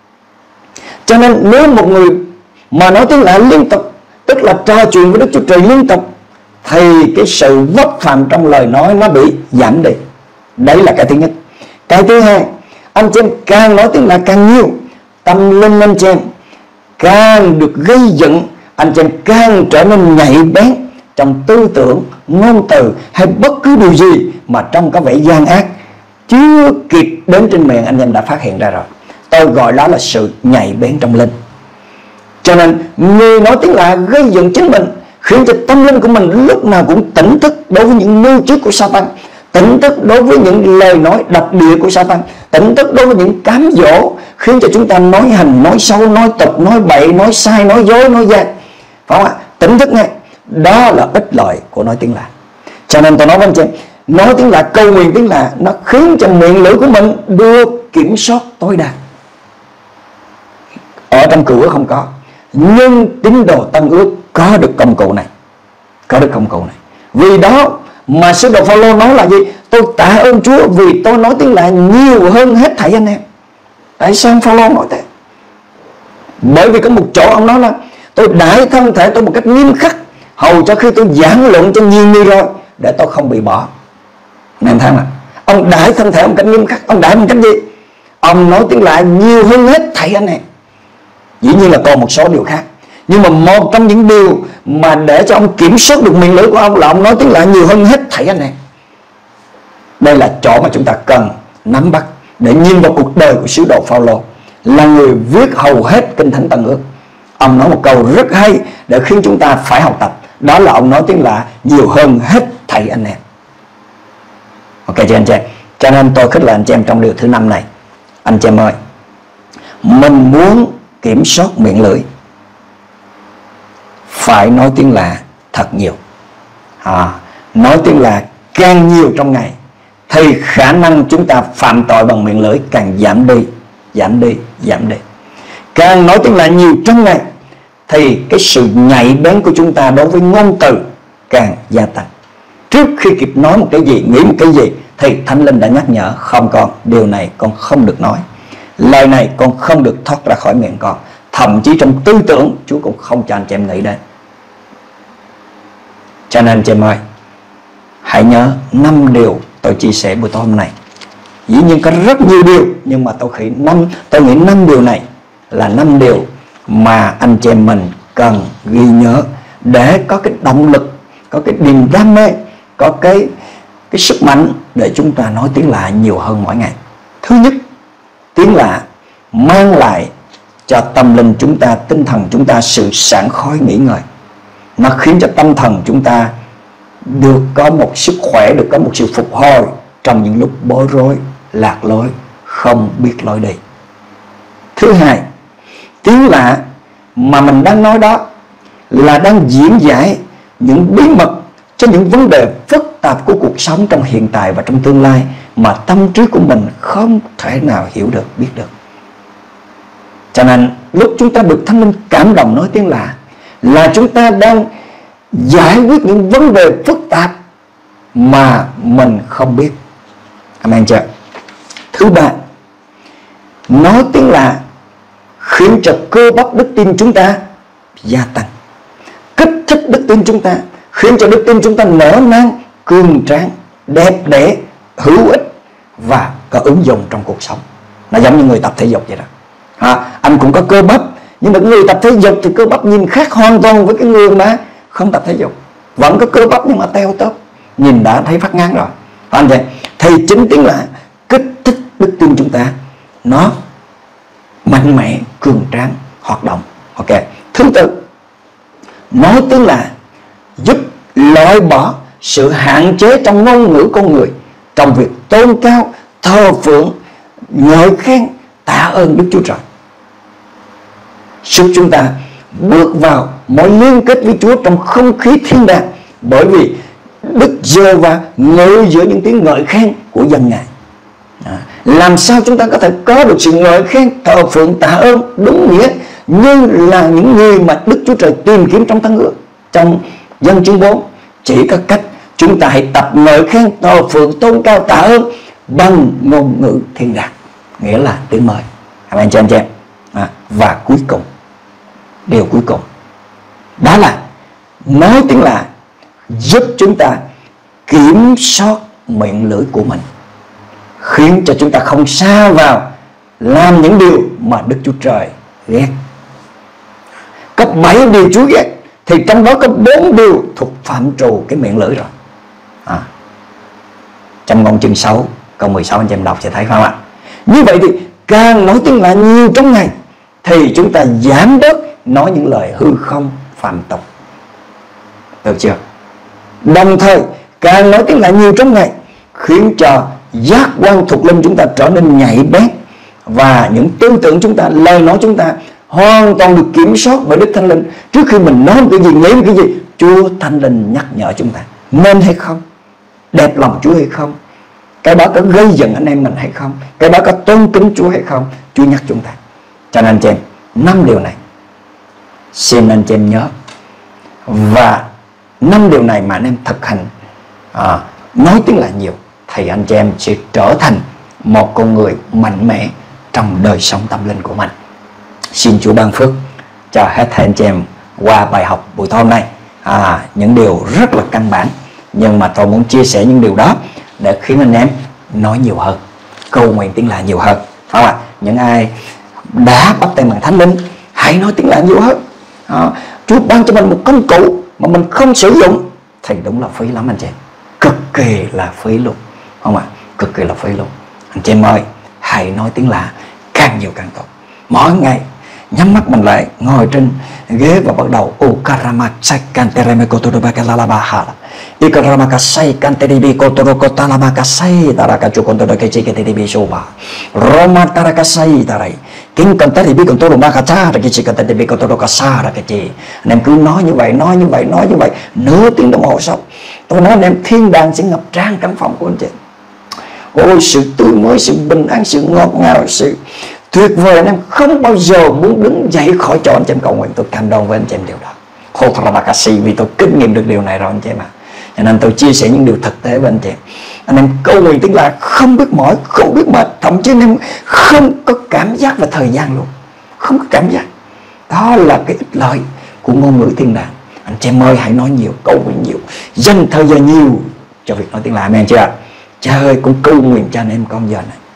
Cho nên nếu một người mà nói tiếng lạ liên tục, tức là trò chuyện với Đức Chúa Trời liên tục, thì cái sự vấp phạm trong lời nói nó bị giảm đi. Đấy là cái thứ nhất. Cái thứ hai, anh chị em càng nói tiếng lạ càng nhiều, tâm linh anh chị em càng được gây dựng, anh chị em càng trở nên nhạy bén trong tư tưởng, ngôn từ hay bất cứ điều gì mà trong có vẻ gian ác chưa kịp đến trên miệng, anh em đã phát hiện ra rồi. Tôi gọi đó là sự nhạy bén trong linh. Cho nên người nói tiếng lạ gây dựng chính mình, khiến cho tâm linh của mình lúc nào cũng tỉnh thức đối với những mưu trước của Satan, tỉnh thức đối với những lời nói độc địa của Satan, tỉnh thức đối với những cám dỗ khiến cho chúng ta nói hành, nói xấu, nói tục, nói bậy, nói sai, nói dối, nói gian. Phải không ạ? Tỉnh thức ngay. Đó là ích lợi của nói tiếng lạ. Cho nên tôi nói với anh chị, nói tiếng lạ, cầu nguyện tiếng lạ, nó khiến cho miệng lưỡi của mình được kiểm soát tối đa. Ở trong Cựu Ước không có, nhưng tín đồ Tân Ước có được công cụ này, có được công cụ này. Vì đó mà sứ đồ Phaolô nói là gì? Tôi tạ ơn Chúa vì tôi nói tiếng lạ nhiều hơn hết thảy anh em. Tại sao Phaolô nói thế? Bởi vì có một chỗ ông nói là tôi đãi thân thể tôi một cách nghiêm khắc, hầu cho khi tôi giảng luận cho nhiều người rồi, để tôi không bị bỏ. Nên thấy mà ông đãi thân thể một cách nghiêm khắc. Ông đãi một cách gì? Ông nói tiếng lạ nhiều hơn hết thảy anh em. Dĩ nhiên là còn một số điều khác, nhưng mà một trong những điều mà để cho ông kiểm soát được miệng lưỡi của ông là ông nói tiếng lạ nhiều hơn hết thảy anh em. Đây là chỗ mà chúng ta cần nắm bắt để nhìn vào cuộc đời của sứ đồ Phaolô, là người viết hầu hết Kinh Thánh Tân Ước. Ông nói một câu rất hay để khiến chúng ta phải học tập. Đó là ông nói tiếng lạ nhiều hơn hết thảy anh em. Ok chưa anh chị em? Cho nên tôi khích lệ anh chị em trong điều thứ năm này. Anh chị em ơi, mình muốn kiểm soát miệng lưỡi, phải nói tiếng lạ thật nhiều. à, Nói tiếng lạ càng nhiều trong ngày thì khả năng chúng ta phạm tội bằng miệng lưỡi càng giảm đi, giảm đi, giảm đi. Càng nói tiếng lạ nhiều trong ngày thì cái sự nhạy bén của chúng ta đối với ngôn từ càng gia tăng. Trước khi kịp nói một cái gì, nghĩ một cái gì thì Thánh Linh đã nhắc nhở: không con, điều này con không được nói, lời này con không được thoát ra khỏi miệng con. Thậm chí trong tư tưởng Chúa cũng không cho anh chị em nghĩ đến. Cho nên anh chị em ơi, hãy nhớ năm điều tôi chia sẻ buổi tối hôm nay. Dĩ nhiên có rất nhiều điều, nhưng mà tôi nghĩ năm tôi nghĩ năm điều này là năm điều mà anh chị em mình cần ghi nhớ để có cái động lực, có cái niềm đam mê, có cái cái sức mạnh để chúng ta nói tiếng lạ nhiều hơn mỗi ngày. Thứ nhất, tiếng lạ mang lại cho tâm linh chúng ta, tinh thần chúng ta sự sảng khoái nghỉ ngơi. Nó khiến cho tâm thần chúng ta được có một sức khỏe, được có một sự phục hồi trong những lúc bối rối, lạc lối, không biết lối đi. Thứ hai, tiếng lạ mà mình đang nói đó là đang diễn giải những bí mật cho những vấn đề phức tạp của cuộc sống trong hiện tại và trong tương lai mà tâm trí của mình không thể nào hiểu được, biết được. Cho nên lúc chúng ta được Thánh Linh cảm động nói tiếng lạ là chúng ta đang giải quyết những vấn đề phức tạp mà mình không biết. Amen chưa? Thứ ba, nói tiếng lạ khiến cho cơ bắp đức tin chúng ta gia tăng, kích thích đức tin chúng ta, khiến cho đức tin chúng ta nở nang, cường tráng, đẹp đẽ, hữu ích và có ứng dụng trong cuộc sống. Nó giống như người tập thể dục vậy đó. À, anh cũng có cơ bắp, nhưng mà người tập thể dục thì cơ bắp nhìn khác hoàn toàn với cái người mà không tập thể dục. Vẫn có cơ bắp nhưng mà teo tóp, nhìn đã thấy phát ngán rồi. Anh vậy thì chính tiếng lạ kích thích đức tin chúng ta, nó mạnh mẽ, cường tráng, hoạt động. Ok. Thứ tư, nói tiếng lạ giúp loại bỏ sự hạn chế trong ngôn ngữ con người trong việc tôn cao, thờ phượng, ngợi khen, tạ ơn Đức Chúa Trời, giúp chúng ta bước vào mối liên kết với Chúa trong không khí thiên đàng, bởi vì Đức Giê-hô-va ngự giữa những tiếng ngợi khen của dân Ngài. À, làm sao chúng ta có thể có được sự ngợi khen, thờ phượng, tạ ơn đúng nghĩa như là những người mà Đức Chúa Trời tìm kiếm trong Tân Ước, trong Dân chương bốn? Chỉ có cách chúng ta hãy tập ngợi khen, thờ phượng, tôn cao, tạ ơn bằng ngôn ngữ thiên đàng, nghĩa là tiếng mời. Amen cho anh chị em. À, và cuối cùng, điều cuối cùng đó là nói tiếng lạ giúp chúng ta kiểm soát miệng lưỡi của mình, khiến cho chúng ta không sa vào làm những điều mà Đức Chúa Trời ghét. Có bảy điều Chúa ghét thì trong đó có bốn điều thuộc phạm trù cái miệng lưỡi rồi. À, trong Ngôn chương sáu câu mười sáu anh chị em đọc sẽ thấy, phải không ạ? Như vậy thì càng nói tiếng lạ nhiều trong ngày thì chúng ta giảm bớt nói những lời hư không, phạm tục. Được chưa? Đồng thời càng nói tiếng lạ nhiều trong ngày khiến cho giác quan thuộc linh chúng ta trở nên nhạy bén, và những tư tưởng chúng ta, lời nói chúng ta hoàn toàn được kiểm soát bởi Đức Thánh Linh. Trước khi mình nói một cái gì, nghĩ một cái gì, Chúa Thánh Linh nhắc nhở chúng ta nên hay không, đẹp lòng Chúa hay không, cái đó có gây giận anh em mình hay không, cái đó có tôn kính Chúa hay không, Chúa nhắc chúng ta. Cho nên anh chị em, năm điều này xin anh chị em nhớ, và năm điều này mà anh em thực hành, à, nói tiếng lạ nhiều, thì anh chị em sẽ trở thành một con người mạnh mẽ trong đời sống tâm linh của mình. Xin Chúa ban phước cho hết thảy anh chị em qua bài học buổi tối hôm nay. À, những điều rất là căn bản, nhưng mà tôi muốn chia sẻ những điều đó để khiến anh em nói nhiều hơn, cầu nguyện tiếng lạ nhiều hơn, phải không ạ? Những ai đã bắt tay bằng Thánh Linh, hãy nói tiếng lạ nhiều hơn. À, Chúa ban cho mình một công cụ mà mình không sử dụng thì đúng là phí lắm anh chị, cực kỳ là phí luôn, không ạ? Cực kỳ là phí luôn. Anh chị em ơi, hãy nói tiếng lạ càng nhiều càng tốt. Mỗi ngày nhắm mắt mình lại, ngồi trên ghế và bắt đầu Ukaramasai kantereme kotorobakalalabahara Ikaramakasai kanteribi kotorokotalamakasai tarakachukontorokechiketeribisoba Roma tarakasai tarai Kinh kanteribi kontoromakachara kichiketeribi kotorokasara kechi. Anh em cứ nói như vậy, nói như vậy, nói như vậy nửa tiếng đồng hồ sau, tôi nói anh em thiên đàng sẽ ngập tràn căn phòng của anh chị. Ôi sự tươi mới, sự bình an, sự ngọt ngào, sự tuyệt vời. Anh em không bao giờ muốn đứng dậy khỏi chỗ anh chị em cầu nguyện. Tôi cam đoan với anh chị em điều đó, vì tôi kinh nghiệm được điều này rồi anh chị em ạ. Cho nên tôi chia sẻ những điều thực tế với anh chị em. Anh em cầu nguyện tiếng là không biết mỏi, không biết mệt, thậm chí anh em không có cảm giác về thời gian luôn, không có cảm giác. Đó là cái ích lợi của ngôn ngữ thiên đàng. Anh chị em ơi, hãy nói nhiều, cầu nguyện nhiều, dành thời giờ nhiều cho việc nói tiếng lạ. Amen chưa? Cha ơi, cũng cầu nguyện cho anh em con giờ này,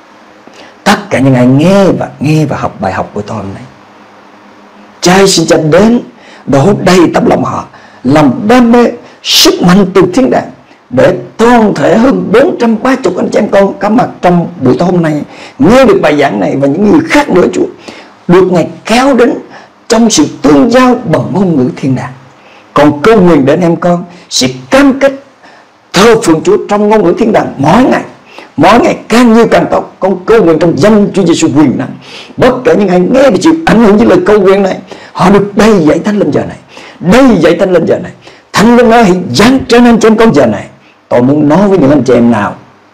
tất cả những ai nghe và nghe và học bài học của tôi hôm nay, Cha ơi, xin Cha đến đổ đầy tấm lòng họ, lòng đam mê, sức mạnh từ thiên đàng, để toàn thể hơn bốn trăm ba mươi anh chị em con có mặt trong buổi tối hôm nay nghe được bài giảng này, và những người khác nữa, Chúa, được Ngài kéo đến trong sự tương giao bằng ngôn ngữ thiên đàng. Còn cầu nguyện đến em con sẽ cam kết thờ phượng Chúa trong ngôn ngữ thiên đàng mỗi ngày, mỗi ngày càng nhiều càng tốt. Con cầu nguyện trong danh Chúa Giêsu quyền năng, bất kể những ai nghe và chịu ảnh hưởng với lời cầu nguyện này, họ được đầy dạy Thánh Linh giờ này, đầy dạy Thánh Linh giờ này. Thánh Linh ơi, hãy giáng trên anh chị em con giờ này. Tôi muốn nói với những anh chị em nào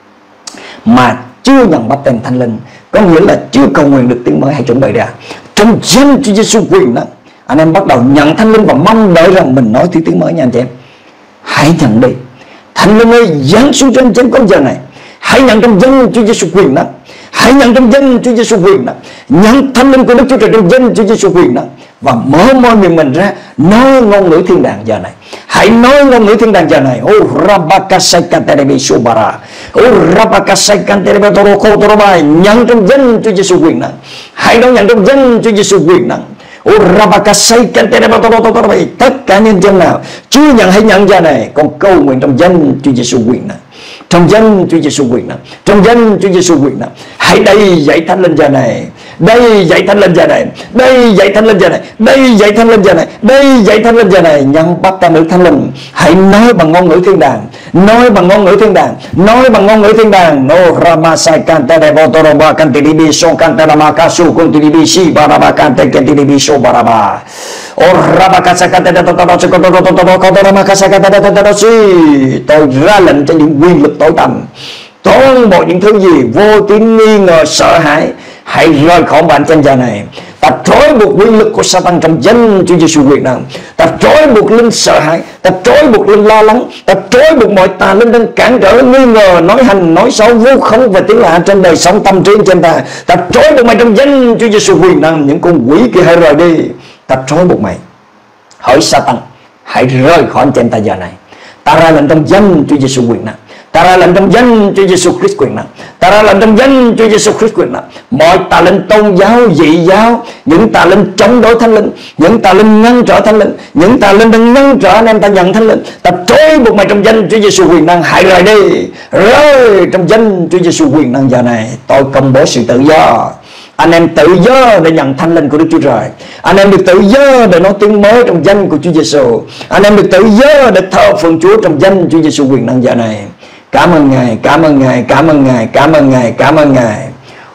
mà chưa nhận báp têm Thánh Linh, có nghĩa là chưa cầu nguyện được tiếng mới, hãy chuẩn bị ra trong danh Chúa Giêsu quyền năng. Anh em bắt đầu nhận Thánh Linh và mong đợi rằng mình nói tiếng mới nha anh chị em. Hãy nhận đi. Thánh Linh ơi, giáng xuống cho anh chị em con giờ này. Hãy nhận trong danh Chúa Giêsu quyền năng. Hãy nhận trong danh Chúa Giêsu quyền năng. Nhận Thánh Linh của Đức Chúa Trời trong danh Chúa Giêsu quyền năng, và mở môi miệng mình ra nói ngôn ngữ thiên đàng giờ này. Hãy nói ngôn ngữ thiên đàng giờ này. Oh rabakasai kanterebi subara. Oh rabakasai kanterebi toroko torobai. Nhận trong danh Chúa Giêsu quyền năng. Hãy nói nhận trong danh Chúa Giêsu quyền năng. Oh rabakasai kanterebi toroko torobai. Tất cả nhân dân nào chưa nhận hãy nhận giờ này. Con cầu nguyện trong danh Chúa Giêsu quyền năng, trong danh Chúa Giêsu quyền năng, trong danh Chúa Giêsu quyền năng. Hãy đây dạy Thánh Linh giờ này, đây dạy Thánh Linh giờ này, đây dạy Thánh Linh giờ này, đây dạy Thánh Linh giờ này, đây dạy Thánh Linh giờ này. Nhận báp têm Đức Thánh Linh. Hãy nói bằng ngôn ngữ thiên đàng, nói bằng ngôn ngữ thiên đàng, nói bằng ngôn ngữ thiên đàng. No ramasai kante botoroba kante dibi so kante ramakasu kante dibi si baraba kante kante dibi so baraba. Oh rabakasa kante totoro totoro totoro totoro makasa kante totoro si. Tôi ra lệnh cho những quyền lực tối tăm, toàn bộ những thứ gì vô tín nghi ngờ sợ hãi, hãy rời khỏi bạn trên giờ này. Ta trói buộc quyền lực của Satan trong danh Chúa Giêsu quyền năng. Ta trói buộc linh sợ hãi, ta trói buộc linh lo lắng, ta trói buộc mọi tà linh đang cản trở, nghi ngờ, nói hành, nói xấu, vu khống về tiếng lạ trên đời sống tâm trí trên ta. Ta trói buộc mày trong danh Chúa Giêsu quyền năng. Những con quỷ kia hãy rời đi. Ta trói buộc mày. Hỡi Satan, hãy rời khỏi anh trên ta giờ này. Ta ra lệnh trong danh Chúa Giêsu quyền năng. Ta ra lệnh trong danh Chúa Giêsu Christ quyền năng. Ta ra lệnh trong danh Chúa Giêsu Christ quyền năng. Mọi tà linh tôn giáo, dị giáo, những tà linh chống đối Thánh Linh, những tà linh ngăn trở Thánh Linh, những tà linh đang ngăn trở anh em ta nhận Thánh Linh, ta trói buộc mày trong danh Chúa Giêsu quyền năng. Hãy rời đi, rời trong danh Chúa Giêsu quyền năng giờ này. Tôi công bố sự tự do. Anh em tự do để nhận Thánh Linh của Đức Chúa Trời. Anh em được tự do để nói tiếng mới trong danh của Chúa Giêsu. Anh em được tự do để thờ phượng Chúa trong danh Chúa Giêsu quyền năng giờ này. Cảm ơn Ngài, cảm ơn Ngài, cảm ơn Ngài, cảm ơn Ngài, cảm ơn Ngài.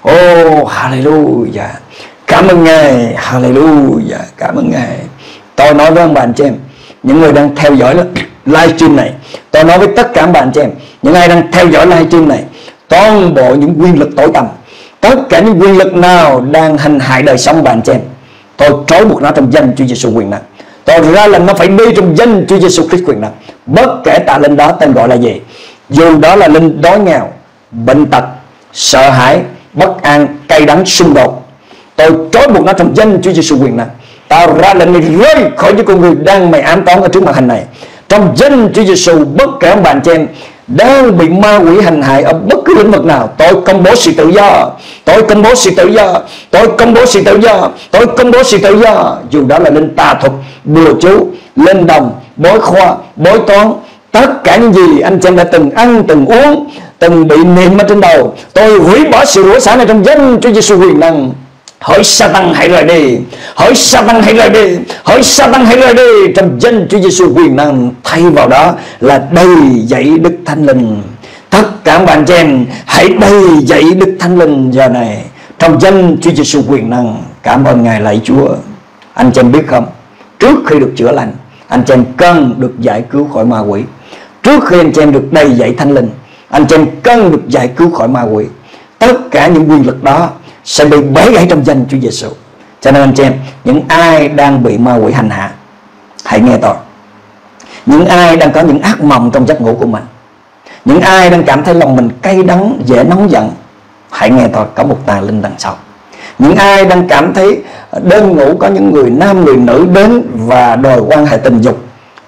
Oh, hallelujah. Cảm ơn Ngài, hallelujah, cảm ơn Ngài. Tôi nói với ông bạn chị em, những người đang theo dõi livestream này, tôi nói với tất cả các bạn chị em, những ai đang theo dõi livestream này, toàn bộ những quyền lực tối tăm, tất cả những quyền lực nào đang hành hại đời sống bạn chị em, tôi trói buộc nó trong danh Chúa Giêsu quyền năng. Tôi ra lệnh nó phải đi trong danh Chúa Giêsu Christ quyền năng. Bất kể tà linh đó tên gọi là gì, dù đó là linh đói nghèo, bệnh tật, sợ hãi, bất an, cay đắng, xung đột, tôi trói buộc nó trong danh Chúa Giêsu quyền năng. Tao ra lệnh này rơi khỏi những con người đang mày ám toán ở trước màn hình này trong danh Chúa Giêsu. Bất kể ông bạn chị em đang bị ma quỷ hành hại ở bất cứ lĩnh vực nào, tôi công bố sự tự do, tôi công bố sự tự do, tôi công bố sự tự do, tôi công bố sự tự do. Dù đó là linh tà thuật, bùa chú, linh đồng, bói khoa, bói toán, tất cả những gì anh chị em đã từng ăn, từng uống, từng bị niệm ở trên đầu, tôi hủy bỏ sự rủa xả này trong danh Chúa Giêsu quyền năng. Hỡi Satan hãy rời đi, hỡi Satan hãy rời đi, hỡi Satan hãy rời đi trong danh Chúa Giêsu quyền năng. Thay vào đó là đầy dạy Đức Thánh Linh. Tất cả các bạn chị em hãy đầy dạy Đức Thánh Linh giờ này trong danh Chúa Giêsu quyền năng. Cảm ơn Ngài lạy Chúa. Anh chị em biết không, trước khi được chữa lành, anh chị em cần được giải cứu khỏi ma quỷ. Trước khi anh chị em được đầy dạy Thánh Linh, Anh chị em cần được giải cứu khỏi ma quỷ. Tất cả những quyền lực đó sẽ bị bẻ gãy trong danh Chúa Giêsu. Cho nên anh chị em, những ai đang bị ma quỷ hành hạ, hãy nghe tôi. Những ai đang có những ác mộng trong giấc ngủ của mình, những ai đang cảm thấy lòng mình cay đắng, dễ nóng giận, hãy nghe tôi, có một tà linh đằng sau. Những ai đang cảm thấy đêm ngủ có những người nam người nữ đến và đòi quan hệ tình dục,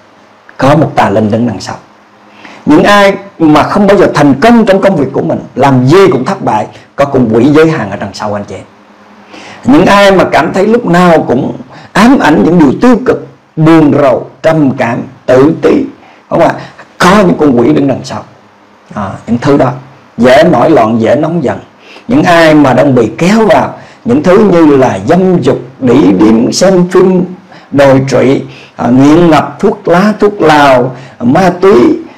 có một tà linh đứng đằng sau. Những ai mà không bao giờ thành công trong công việc của mình, làm gì cũng thất bại, có con quỷ giới hạn ở đằng sau anh chị. Những ai mà cảm thấy lúc nào cũng ám ảnh những điều tiêu cực, buồn rầu, trầm cảm, tự ti, không ạ? Có những con quỷ đứng đằng sau. À, những thứ đó dễ nổi loạn, dễ nóng giận. Những ai mà đang bị kéo vào những thứ như là dâm dục, đỉ điếm, xem phim, đồi trụy, à, nghiện ngập thuốc lá, thuốc lào, ma túy,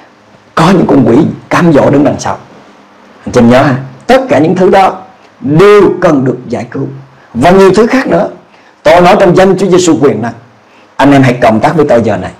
có những con quỷ cám dỗ đứng đằng sau. Anh chị nhớ ha, tất cả những thứ đó đều cần được giải cứu, và nhiều thứ khác nữa. Tôi nói trong danh Chúa Giêsu quyền năng. Anh em hãy cộng tác với tôi giờ này.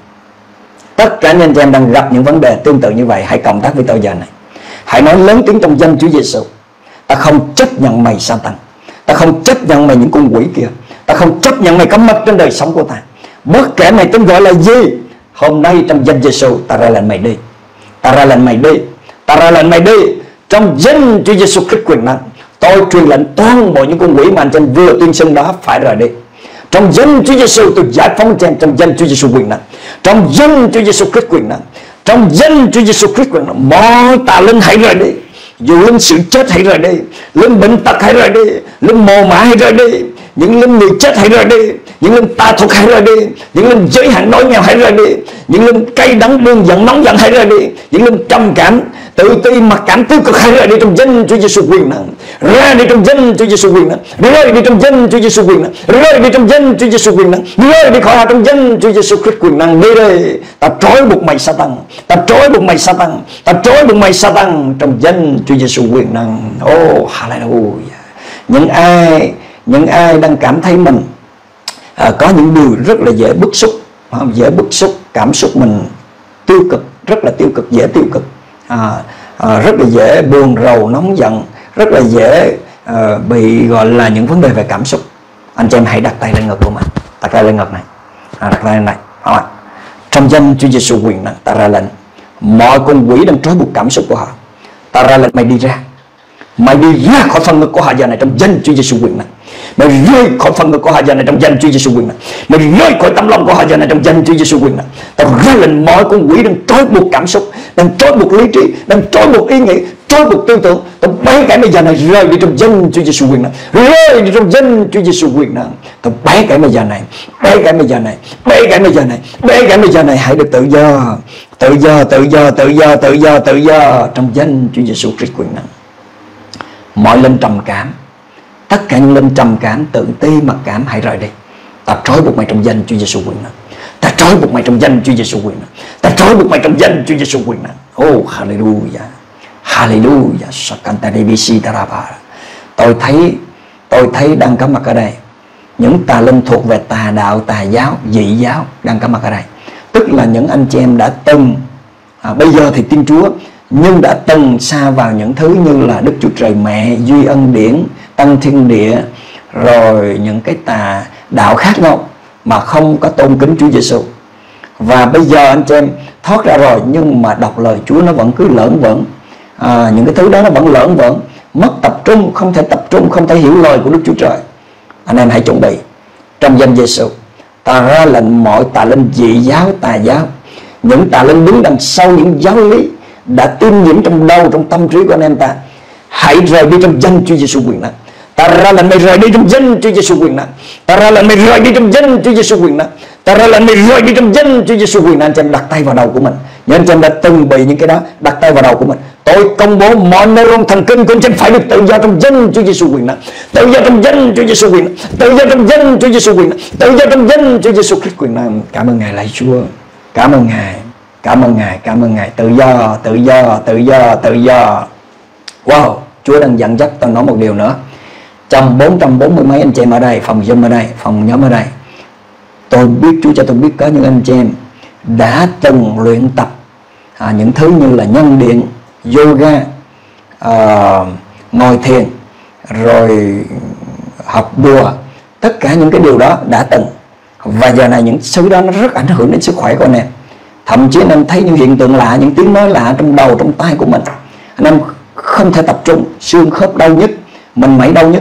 Tất cả anh em đang gặp những vấn đề tương tự như vậy, hãy cộng tác với tôi giờ này. Hãy nói lớn tiếng trong danh Chúa Giêsu: ta không chấp nhận mày Satan, ta không chấp nhận mày những con quỷ kia, ta không chấp nhận mày có mặt trên đời sống của ta. Bất kể mày tên gọi là gì, hôm nay trong danh Giêsu ta ra lệnh mày đi, ta ra lệnh mày đi, ta ra lệnh mày đi. Trong danh Chúa Giêsu Christ quyền năng, tôi truyền lệnh toàn bộ những con quỷ mà anh chị vừa tuyên xưng đó phải rời đi. Trong danh Chúa Giêsu tôi giải phóng anh, trong danh Chúa Giêsu quyền năng, trong danh Chúa Giêsu Christ quyền năng, trong danh Chúa Giêsu Christ quyền năng, mọi tà linh hãy rời đi. Dù linh sự chết hãy rời đi, linh bệnh tật hãy rời đi, linh mồ mả hãy rời đi, những linh người chết hãy rời đi, những linh tà thuật hãy rời đi, những linh giới hạn đói nghèo hãy rời đi, những linh cay đắng buồn giận nóng giận hãy rời đi, những linh trầm cảm, tự ti, mặc cảm, tiêu cực hãy rời đi trong danh Chúa Giêsu quyền năng. Ra đi trong danh Chúa Giêsu quyền năng, rời đi trong danh Chúa Giêsu quyền năng, rời đi trong danh Chúa Giêsu quyền năng, rời đi khỏi trong danh Chúa Giêsu Christ quyền năng. Đi đây, ta trói buộc mày Satan, ta trói buộc mày Satan, ta trói buộc mày Satan trong danh Chúa Giêsu quyền năng. Oh hallelujah. Những ai những ai đang cảm thấy mình à, có những điều rất là dễ bức xúc, dễ bức xúc, cảm xúc mình tiêu cực, rất là tiêu cực, dễ tiêu cực, à, à, rất là dễ buồn rầu, nóng giận, rất là dễ uh, bị gọi là những vấn đề về cảm xúc. Anh chị em hãy đặt tay lên ngực của mình, đặt tay lên ngực này, à, đặt tay lên này, không ạ? Trong danh Chúa Giêsu quyền năng, ta ra lệnh mọi con quỷ đang trói buộc cảm xúc của họ, ta ra lệnh mày đi ra, mày đi ra khỏi phần ngực của họ giờ này trong danh Chúa Giêsu quyền năng. Mày rơi khỏi phần ngực của họ giờ này trong danh Chúa Giêsu quyền năng. Mày rơi khỏi tấm lòng của họ giờ này trong danh Chúa Giêsu quyền năng. Tao ra lệnh mọi con quỷ đang trói buộc cảm xúc, đang trói buộc lý trí, đang trói buộc ý nghĩ, trói buộc tư tưởng, tao bẻ cái mày giờ này, rơi đi trong danh Chúa Giêsu quyền năng, rơi đi trong danh Chúa Giêsu quyền năng. Tao bẻ cái mày giờ này, bẻ cái mày giờ này, bẻ cái mày giờ này, bẻ cái mày giờ này, hãy được tự do, tự do, tự do, tự do, tự do, tự do trong danh Chúa Giêsu Christ quyền năng. Mọi linh trầm cảm, tất cả những linh trầm cảm, tự ti, mặc cảm hãy rời đi. Ta trói buộc mày trong danh Chúa Giêsu quyền năng. Ta trói buộc mày trong danh Chúa Giêsu quyền năng. Ta trói buộc mày trong danh Chúa Giêsu quyền năng. Oh hallelujah, hallelujah. Sakantaribisitaraba. Tôi thấy, tôi thấy đang có mặt ở đây những tà linh thuộc về tà đạo, tà giáo, dị giáo đang có mặt ở đây. Tức là những anh chị em đã từng, à, bây giờ thì tin Chúa, nhưng đã từng xa vào những thứ như là Đức Chúa Trời Mẹ, Duy Ân Điển, Tăng Thiên Địa, rồi những cái tà đạo khác nhau mà không có tôn kính Chúa Giêsu. Và bây giờ anh chị em thoát ra rồi, nhưng mà đọc lời Chúa nó vẫn cứ lởn vởn, à, những cái thứ đó nó vẫn lởn vởn, mất tập trung, không thể tập trung, không thể hiểu lời của Đức Chúa Trời. Anh em hãy chuẩn bị trong danh Giêsu. Ta ra lệnh mọi tà linh dị giáo, tà giáo, những tà linh đứng đằng sau những giáo lý đã tiêm nhiễm trong đầu, trong tâm trí của anh em ta, hãy rời đi trong danh Chúa Giêsu quyền năng. Ta ra lệnh mày rời đi trong danh Chúa Giêsu quyền năng. Ta ra lệnh mày rời đi trong danh Chúa Giêsu quyền năng. Ta ra lệnh mày rời đi trong danh Chúa Giêsu quyền năng. Anh chị em đặt tay vào đầu của mình. Nếu anh chị em đã từng bị những cái đó, đặt tay vào đầu của mình. Tôi công bố mọi neuron thần kinh của anh chị em phải được tự do trong danh Chúa Giêsu quyền năng. Tự do trong danh Chúa Giêsu quyền năng. Tự do trong danh Chúa Giêsu quyền năng. Tự do trong danh Chúa Giêsu Christ quyền năng. Cảm ơn Ngài lạy Chúa. Cảm ơn Ngài. Cảm ơn Ngài, cảm ơn Ngài. Tự do, tự do, tự do, tự do. Wow, Chúa đang dẫn dắt tôi nói một điều nữa. Trong bốn trăm bốn mươi mấy anh chị em ở đây, phòng Zoom ở đây, phòng nhóm ở đây, tôi biết, Chúa cho tôi biết có những anh chị em đã từng luyện tập à, những thứ như là nhân điện, yoga, uh, ngồi thiền, rồi học đùa, tất cả những cái điều đó đã từng. Và giờ này những thứ đó nó rất ảnh hưởng đến sức khỏe của anh em. Thậm chí anh em thấy những hiện tượng lạ, những tiếng nói lạ trong đầu, trong tai của mình. Anh em không thể tập trung, xương khớp đau nhức, mình mẩy đau nhức.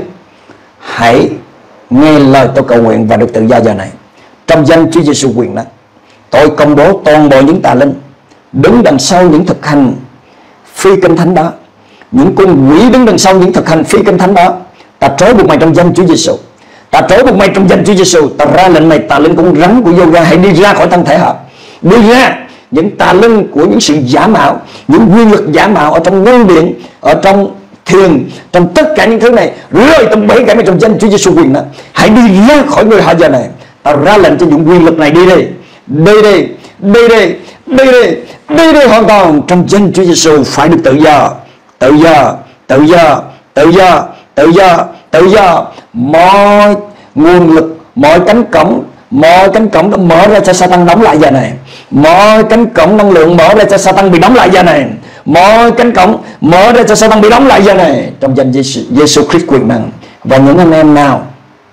Hãy nghe lời tôi cầu nguyện và được tự do giờ này. Trong danh Chúa Giêsu quyền năng, tôi công bố toàn bộ những tà linh đứng đằng sau những thực hành phi kinh thánh đó, những con quỷ đứng đằng sau những thực hành phi kinh thánh đó, ta trói buộc mày trong danh Chúa Giêsu. Ta trói buộc mày trong danh Chúa Giêsu. Ta ra lệnh mày tà linh con rắn của yoga hãy đi ra khỏi thân thể họ. Đi ra những tà linh của những sự giả mạo, những quy luật giả mạo ở trong ngôn điện, ở trong thiền, trong tất cả những thứ này, rơi trong bẫy cả mày trong danh Chúa Giêsu quyền năng. Hãy đi ra khỏi người họ giờ này. Ta ra lệnh cho những quy luật này đi đi, đi đi, đi đi, đi đi, đi đi hoàn toàn trong danh Chúa Giêsu. Phải được tự do, tự do, tự do, tự do, tự do, tự do. Mọi nguồn lực, mọi cánh cổng, mọi cánh cổng đã mở ra cho Satan đóng lại giờ này. Mọi cánh cổng năng lượng mở ra cho Satan bị đóng lại giờ này. Mọi cánh cổng mở ra cho Satan bị đóng lại giờ này trong danh Giêsu Christ quyền năng. Và những anh em nào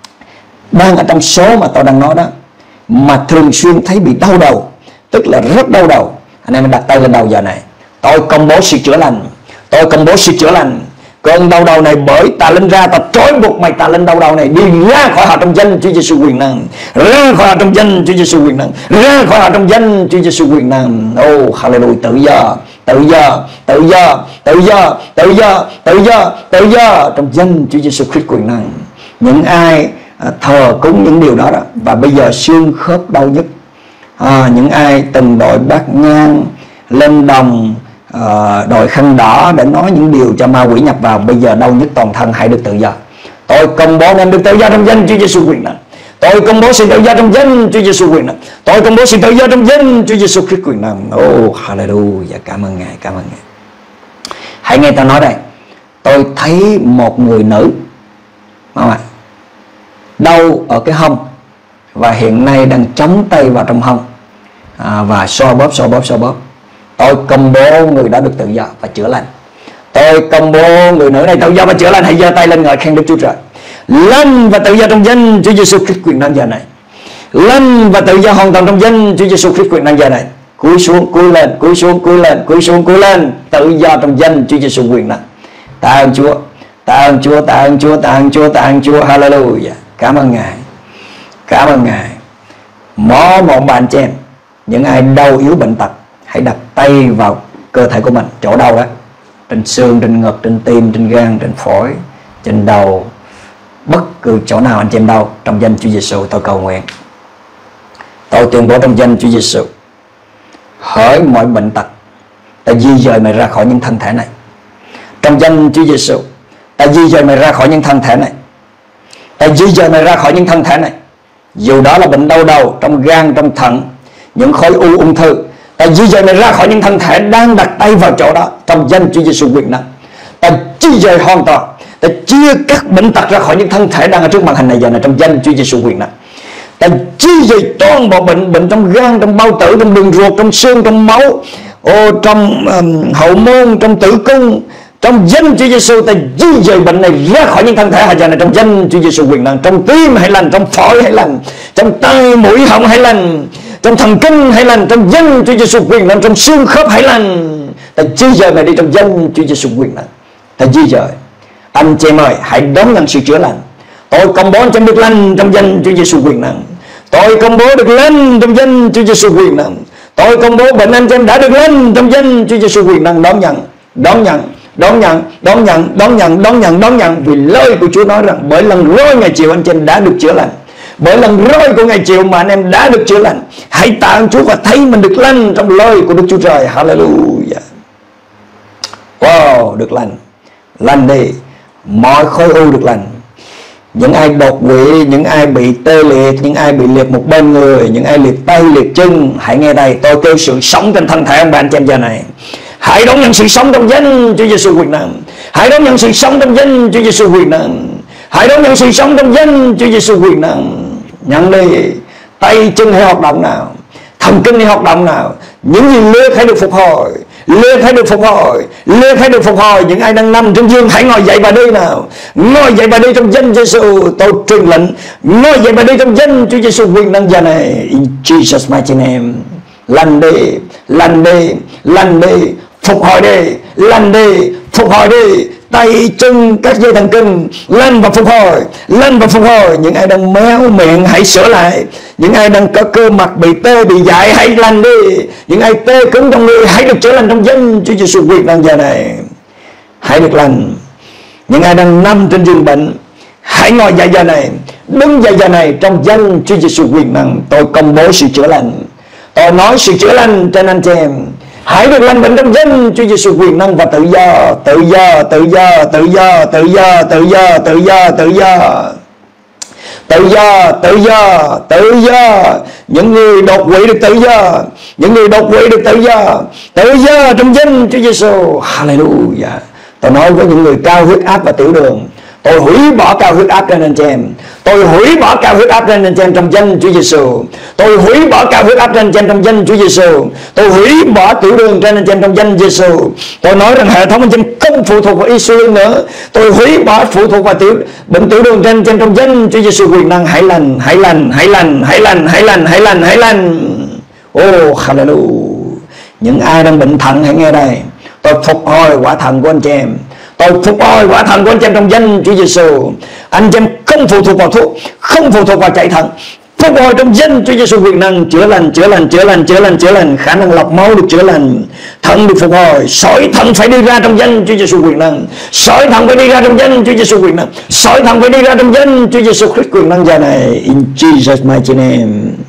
đang ở trong số mà tôi đang nói đó, mà thường xuyên thấy bị đau đầu, tức là rất đau đầu, anh em đặt tay lên đầu giờ này. Tôi công bố sự chữa lành. Tôi công bố sự chữa lành. Cơn đau đầu này bởi tà linh ra, ta trói buộc mày tà linh đau đầu này, đi ra khỏi họ trong danh Chúa Giêsu quyền năng. Ra khỏi họ trong danh Chúa Giêsu quyền năng. Ra khỏi họ trong danh Chúa Giêsu quyền năng. Oh hallelujah, tự do, tự do, tự do, tự do, tự do, tự do, tự do trong danh Chúa Giêsu Christ quyền năng. Những ai thờ cúng những điều đó, đó và bây giờ xương khớp đau nhức, à, những ai từng đội bát nhang lên đồng, Uh, đội khăn đỏ để nói những điều cho ma quỷ nhập vào, bây giờ đau nhức toàn thân, hãy được tự do. Tôi công bố nên được tự do trong danh Chúa Giêsu quyền năng. Tôi công bố sự tự do trong danh Chúa Giêsu quyền năng. Tôi công bố sự tự do trong danh Chúa Giêsu Christ quyền năng. Oh hallelujah, cảm ơn Ngài, cảm ơn Ngài. Hãy nghe ta nói đây. Tôi thấy một người nữ, không ạ, đau ở cái hông và hiện nay đang chống tay vào trong hông, à, và xoa bóp xoa bóp xoa bóp. Tôi công bố người đã được tự do và chữa lành. Tôi công bố người nữ này tự do và chữa lành. Hãy giơ tay lên ngợi khen Đức Chúa Trời. Lên và tự do trong danh Chúa Giêsu Christ quyền năng giờ này. Lên và tự do hoàn toàn trong danh Chúa Giêsu Christ quyền năng giờ này. Cúi xuống, cúi lên, cúi xuống, cúi lên, cúi xuống, cúi lên. Tự do trong danh Chúa Giêsu quyền năng. Tạ ơn Chúa, tạ ơn Chúa, tạ ơn Chúa, tạ ơn Chúa, tạ ơn Chúa. Hallelujah. Cảm ơn Ngài, cảm ơn Ngài. Mỗi một bạn chị em, những ai đau yếu bệnh tật, hãy đặt tay vào cơ thể của mình, chỗ đau đó, trên xương, trên ngực, trên tim, trên gan, trên phổi, trên đầu, bất cứ chỗ nào anh chị em đau, trong danh Chúa Giêsu tôi cầu nguyện. Tôi tuyên bố trong danh Chúa Giêsu, hỡi mọi bệnh tật, ta di dời mày ra khỏi những thân thể này. Trong danh Chúa Giêsu, ta di dời mày ra khỏi những thân thể này. Ta di dời mày ra khỏi những thân thể này. Dù đó là bệnh đau đầu, trong gan, trong thận, những khối u, ung thư, ta di dời mày ra khỏi những thân thể đang đặt tay vào chỗ đó, trong danh Chúa Giêsu quyền năng. Ta di dời hoàn toàn, ta chia các bệnh tật ra khỏi những thân thể đang ở trước màn hình này giờ này, trong danh Chúa Giêsu quyền năng. Ta di dời toàn bộ bệnh, bệnh trong gan, trong bao tử, trong đường ruột, trong xương, trong máu, ô, trong um, hậu môn, trong tử cung, trong danh Chúa Giêsu. Ta di dời bệnh này ra khỏi những thân thể họ giờ này, trong danh Chúa Giêsu quyền năng. Trong tim hãy lành, trong phổi hãy lành, trong tai mũi họng hãy lành, trong thần kinh hãy lành, trong danh Chúa Giêsu quyền năng. Trong xương khớp hãy lành. Ta di dời mày đi trong danh Chúa Giêsu quyền năng. Ta di dời. Anh chị em ơi, hãy đón nhận sự chữa lành. Tôi công bố anh chị em được lành trong danh Chúa Giêsu quyền năng. Tôi công bố được lành trong danh Chúa Giêsu quyền năng. Tôi công bố bệnh anh chị em đã được lành trong danh Chúa Giêsu quyền năng. Đón nhận, đón nhận, đón nhận, đón nhận, đón nhận, đón nhận, đón nhận. Vì lời của Chúa nói rằng bởi lần roi ngày chiều anh chị em đã được chữa lành. Bởi lần roi của ngày chiều mà anh em đã được chữa lành. Hãy tạ ơn Chúa và thấy mình được lành trong lời của Đức Chúa Trời. Hallelujah. Wow, được lành. Lành đi. Mọi khối u được lành. Những ai đột quỵ, những ai bị tê liệt, những ai bị liệt một bên người, những ai liệt tay, liệt chân, hãy nghe đây. Tôi kêu sự sống trên thân thể ông bà anh chị em giờ này. Hãy đón nhận sự sống trong danh Chúa Giêsu quyền năng. Hãy đón nhận sự sống trong danh Chúa Giêsu quyền năng. Hãy đón nhận sự sống trong danh Chúa Giêsu quyền năng. Nhận đi. Tay chân hãy hoạt động nào, thần kinh hãy hoạt động nào. Những gì liệt hãy được phục hồi, liền hãy được phục hồi, liền hãy được phục hồi. Những ai đang nằm trên giường hãy ngồi dậy và đi nào, ngồi dậy và đi trong danh Giêsu. Tôi truyền lệnh ngồi dậy và đi trong danh Chúa Giêsu quyền năng giờ này, in Jesus mighty name. Lành đi, lành đi, lành đi, phục hồi đi, lành đi, phục hồi đi. Tay chân các dây thần kinh lên và phục hồi, lên và phục hồi. Những ai đang méo miệng hãy sửa lại, những ai đang có cơ mặt bị tê bị dại hãy lành đi, những ai tê cứng trong người hãy được chữa lành trong danh Chúa Giêsu quyền năng giờ này, hãy được lành. Những ai đang nằm trên giường bệnh hãy ngồi dậy giờ này, đứng dậy giờ này trong danh Chúa Giêsu quyền năng. Tôi công bố sự chữa lành, tôi nói sự chữa lành trên anh chị em. Hãy được lành bệnh trong danh Chúa Giêsu quyền năng và tự do, tự do, tự do, tự do, tự do, tự do, tự do, tự do, tự do, tự do, tự do. Những người đột quỵ được tự do, những người đột quỵ được tự do, tự do trong danh Chúa Giêsu. Hallelujah. Tôi nói với những người cao huyết áp và tiểu đường, tôi hủy bỏ cao huyết áp trên anh chị em. Tôi hủy bỏ cao huyết áp trên anh chị em trong danh Chúa Giêsu. Tôi hủy bỏ cao huyết áp trên anh chị em trong danh Chúa Giêsu. Tôi hủy bỏ tiểu đường trên anh chị em trong danh Giêsu. Tôi nói rằng hệ thống anh chị em không phụ thuộc vào insulin nữa. Tôi hủy bỏ phụ thuộc vào tiểu bệnh tiểu đường trên anh chị em trong danh Chúa Giêsu quyền năng. Hãy lành, hãy lành, hãy lành, hãy lành, hãy lành, hãy lành, hãy lành. Oh hallelujah. Những ai đang bệnh thận hãy nghe đây. Tôi phục hồi quả thận của anh chị em. Tôi phục hồi quả thận của anh chị em trong danh Chúa Giêsu. Anh chị em không phụ thuộc vào thuốc, không phụ thuộc vào chạy thận. Phục hồi trong danh Chúa Giêsu quyền năng, chữa lành, chữa lành, chữa lành, chữa lành, chữa lành. Khả năng lọc máu được chữa lành, thận được phục hồi. Sỏi thận phải đi ra trong danh Chúa Giêsu quyền năng. Sỏi thận phải đi ra trong danh Chúa Giêsu quyền năng. Sỏi thận phải đi ra trong danh Chúa Giêsu Christ quyền năng giờ này, in Jesus mighty name.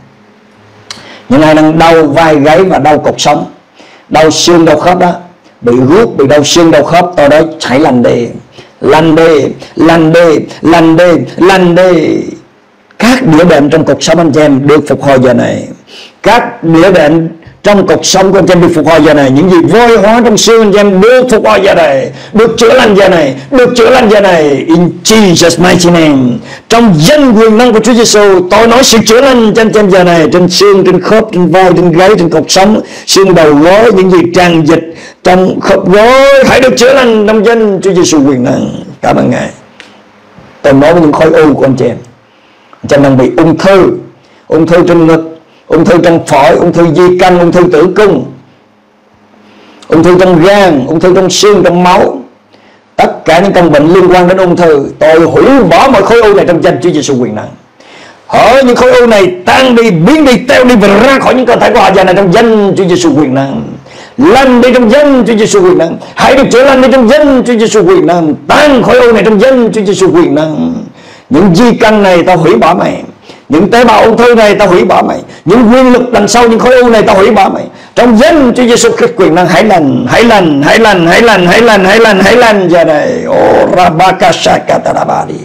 Những ai đang đau vai gáy và đau cột sống, đau xương đau khớp đó, bị guốc, bị đau xương đau khớp, tôi nói hãy lành đi, lành đi, lành đi, lành đi, lành đi. Các đĩa đệm trong cuộc sống anh chị em được phục hồi giờ này. Các đĩa đệm trong cuộc sống của anh chị em được phục hồi giờ này. Những gì vôi hóa trong xương anh chị em được phục hồi giờ này, được chữa lành giờ này, được chữa lành giờ này, in Jesus mighty name. Trong danh quyền năng của Chúa Giêsu, tôi nói sự chữa lành cho anh chị em giờ này, trên xương, trên khớp, trên vai, trên gáy, trên cột sống, xương đầu gối, những gì tràn dịch trong khớp gối hãy được chữa lành trong danh Chúa Giêsu quyền năng. Cảm ơn Ngài. Tôi nói với những khối u của anh chị em, anh chị em đang bị ung thư, ung thư trên ngực, ung thư trong phổi, ung thư di căn, ung thư tử cung, ung thư trong gan, ung thư trong xương, trong máu, tất cả những căn bệnh liên quan đến ung thư, tôi hủy bỏ mọi khối u này trong danh Chúa Giêsu quyền năng. Hỏi những khối u này tan đi, biến đi, teo đi và ra khỏi những cơ thể của họ giờ này trong danh Chúa Giêsu quyền năng. Lành đi trong danh Chúa Giêsu quyền năng. Hãy được chữa lành đi trong danh Chúa Giêsu quyền năng. Tan khối u này trong danh Chúa Giêsu quyền năng. Những di căn này tao hủy bỏ mày, những tế bào ung thư này tao hủy bỏ mày, những nguyên lực đằng sau những khối u này tao hủy bỏ mày trong danh Chúa Giêsu Christ quyền năng. Hãy lành, hãy lành, hãy lành, hãy lành, hãy lành, hãy lành, hãy lành giờ này. Oh rabakashakatarabadi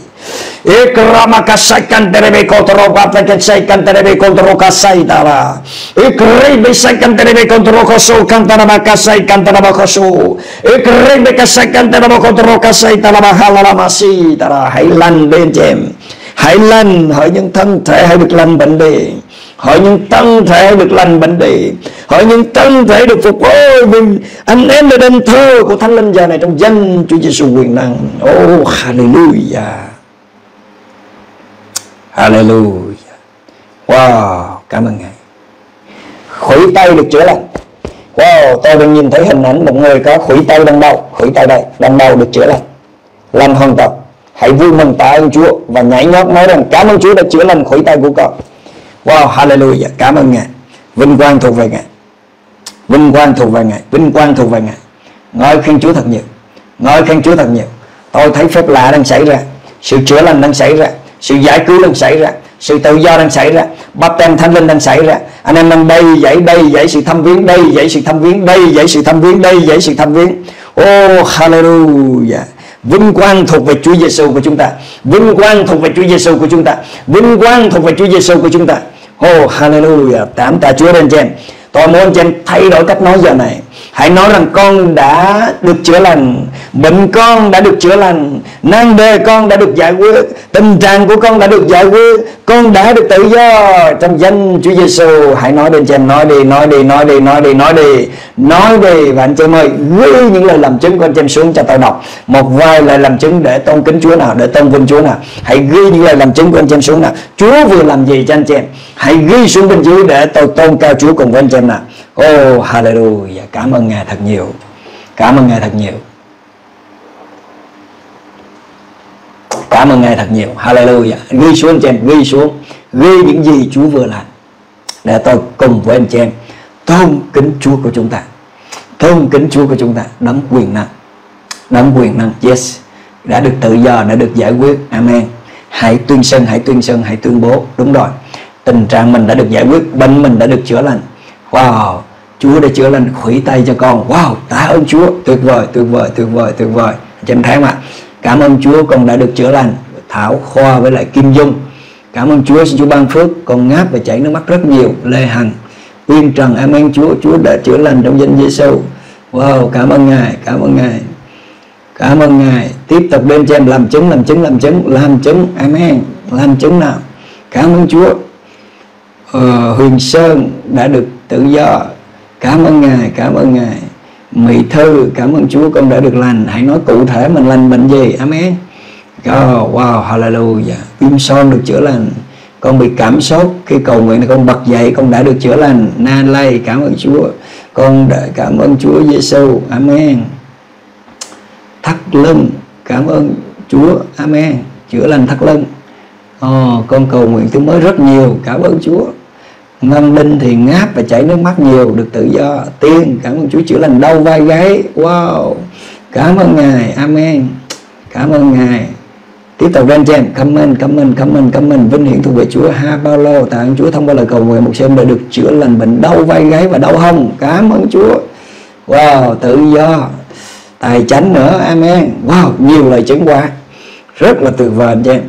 ikramakasakanterebe kontrol patakasakanterebe kontrol kasaitara ikrebe sakanterebe kontrol koso kantarabakasai kantarabakaso ikrebe kasakanterebe kontrol kasaitara halalamasi tara. Hãy lành bên chị em, hãy lành. Hỏi những thân thể hãy được lành bệnh đi, hỏi những thân thể được lành bệnh đi, hỏi những thân thể được phục hồi. Vì anh em là đền thờ của Thánh Linh giờ này trong danh Chúa Giêsu quyền năng. Oh hallelujah, hallelujah. Wow, cảm ơn Ngài. Khuỷu tay được chữa lành. Wow, tôi đang nhìn thấy hình ảnh một người có khuỷu tay đang đau, khuỷu tay đây đang đau được chữa lành, lành hoàn toàn. Hãy vui mừng tạ ơn Chúa và nhảy nhót nói rằng cảm ơn Chúa đã chữa lành khuỷu tay của con. Wow, hallelujah, cảm ơn Ngài. Vinh quang thuộc về Ngài, vinh quang thuộc về Ngài, vinh quang thuộc về Ngài. Ngợi khen Chúa thật nhiều, ngợi khen Chúa thật nhiều. Tôi thấy phép lạ đang xảy ra, sự chữa lành đang xảy ra, sự giải cứu đang xảy ra, sự tự do đang xảy ra, báp têm Thánh Linh đang xảy ra. Anh em đang đây dậy, đây dậy sự thăm viếng, đây dậy sự thăm viếng, đây dậy sự thăm viếng, đây dậy sự thăm viếng. Oh hallelujah. Vinh quang thuộc về Chúa Giêsu của chúng ta, vinh quang thuộc về Chúa Giêsu của chúng ta, vinh quang thuộc về Chúa Giêsu của chúng ta. Oh hallelujah, cảm tạ Chúa đến anh chị em. Tôi muốn anh chị em thay đổi cách nói giờ này. Hãy nói rằng con đã được chữa lành, bệnh con đã được chữa lành, nan đề con đã được giải quyết, tình trạng của con đã được giải quyết, con đã được tự do trong danh Chúa Giêsu. Hãy nói đến cho em, nói đi, nói đi, nói đi, nói đi, nói đi, nói đi. Và anh chị em ơi, ghi những lời làm chứng của anh chị em xuống cho tôi đọc. Một vài lời làm chứng để tôn kính Chúa nào, để tôn vinh Chúa nào. Hãy ghi những lời làm chứng của anh chị em xuống nào. Chúa vừa làm gì cho anh chị em? Hãy ghi xuống bên dưới để tôi tôn cao Chúa cùng với anh chị em nào. Oh, hallelujah. Cảm ơn Ngài thật nhiều. Cảm ơn Ngài thật nhiều. Cảm ơn Ngài thật nhiều. Hallelujah. Ghi xuống anh chị em, ghi xuống. Ghi những gì Chúa vừa làm để tôi cùng với anh chị em tôn kính Chúa của chúng ta. Tôn kính Chúa của chúng ta. Đấng quyền năng. Đấng quyền năng. Yes. Đã được tự do, đã được giải quyết. Amen. Hãy tuyên xưng, hãy tuyên xưng, hãy tuyên bố. Đúng rồi. Tình trạng mình đã được giải quyết, bệnh mình đã được chữa lành. Wow. Chúa đã chữa lành khuỷu tay cho con. Wow, tạ ơn Chúa. Tuyệt vời, tuyệt vời, tuyệt vời, tuyệt vời. Anh em thấy không ạ? Cảm ơn Chúa con đã được chữa lành. Thảo Khoa với lại Kim Dung. Cảm ơn Chúa, xin Chúa ban phước. Con ngáp và chảy nước mắt rất nhiều. Lê Hằng, Uyên Trần, amen Chúa. Chúa đã chữa lành trong danh Giêsu. Wow, cảm ơn Ngài, cảm ơn Ngài. Cảm ơn Ngài. Tiếp tục bên cho em làm chứng, làm chứng, làm chứng, làm chứng. Amen. Làm chứng nào. Cảm ơn Chúa. Ờ, Huyền Sơn đã được tự do. Cảm ơn Ngài, cảm ơn Ngài. Mỹ Thư, cảm ơn Chúa con đã được lành. Hãy nói cụ thể mình lành bệnh gì. Amen. Oh, wow, hallelujah. Kim Son được chữa lành. Con bị cảm sốt khi cầu nguyện thì con bật dậy, con đã được chữa lành. Na Lây, cảm ơn Chúa. Con đã cảm ơn Chúa Giêsu. Amen. Thắt lưng, cảm ơn Chúa. Amen. Chữa lành thắt lưng. Oh, con cầu nguyện thứ mới rất nhiều. Cảm ơn Chúa. Ngân Đinh thì ngáp và chảy nước mắt nhiều, được tự do. Tiên, cảm ơn Chúa chữa lành đau vai gáy. Wow, cảm ơn Ngài. Amen. Cảm ơn Ngài. Tiếp tục bên trên comment, comment, comment, comment. Vinh hiển thuộc về Chúa. Ha Paulo, tạ ơn Chúa thông qua lời cầu nguyện một xem đã được chữa lành bệnh đau vai gáy và đau hông. Cảm ơn Chúa. Wow, tự do. Tài chánh nữa. Amen. Wow, nhiều lời chứng qua. Rất là tuyệt vời anh chị em.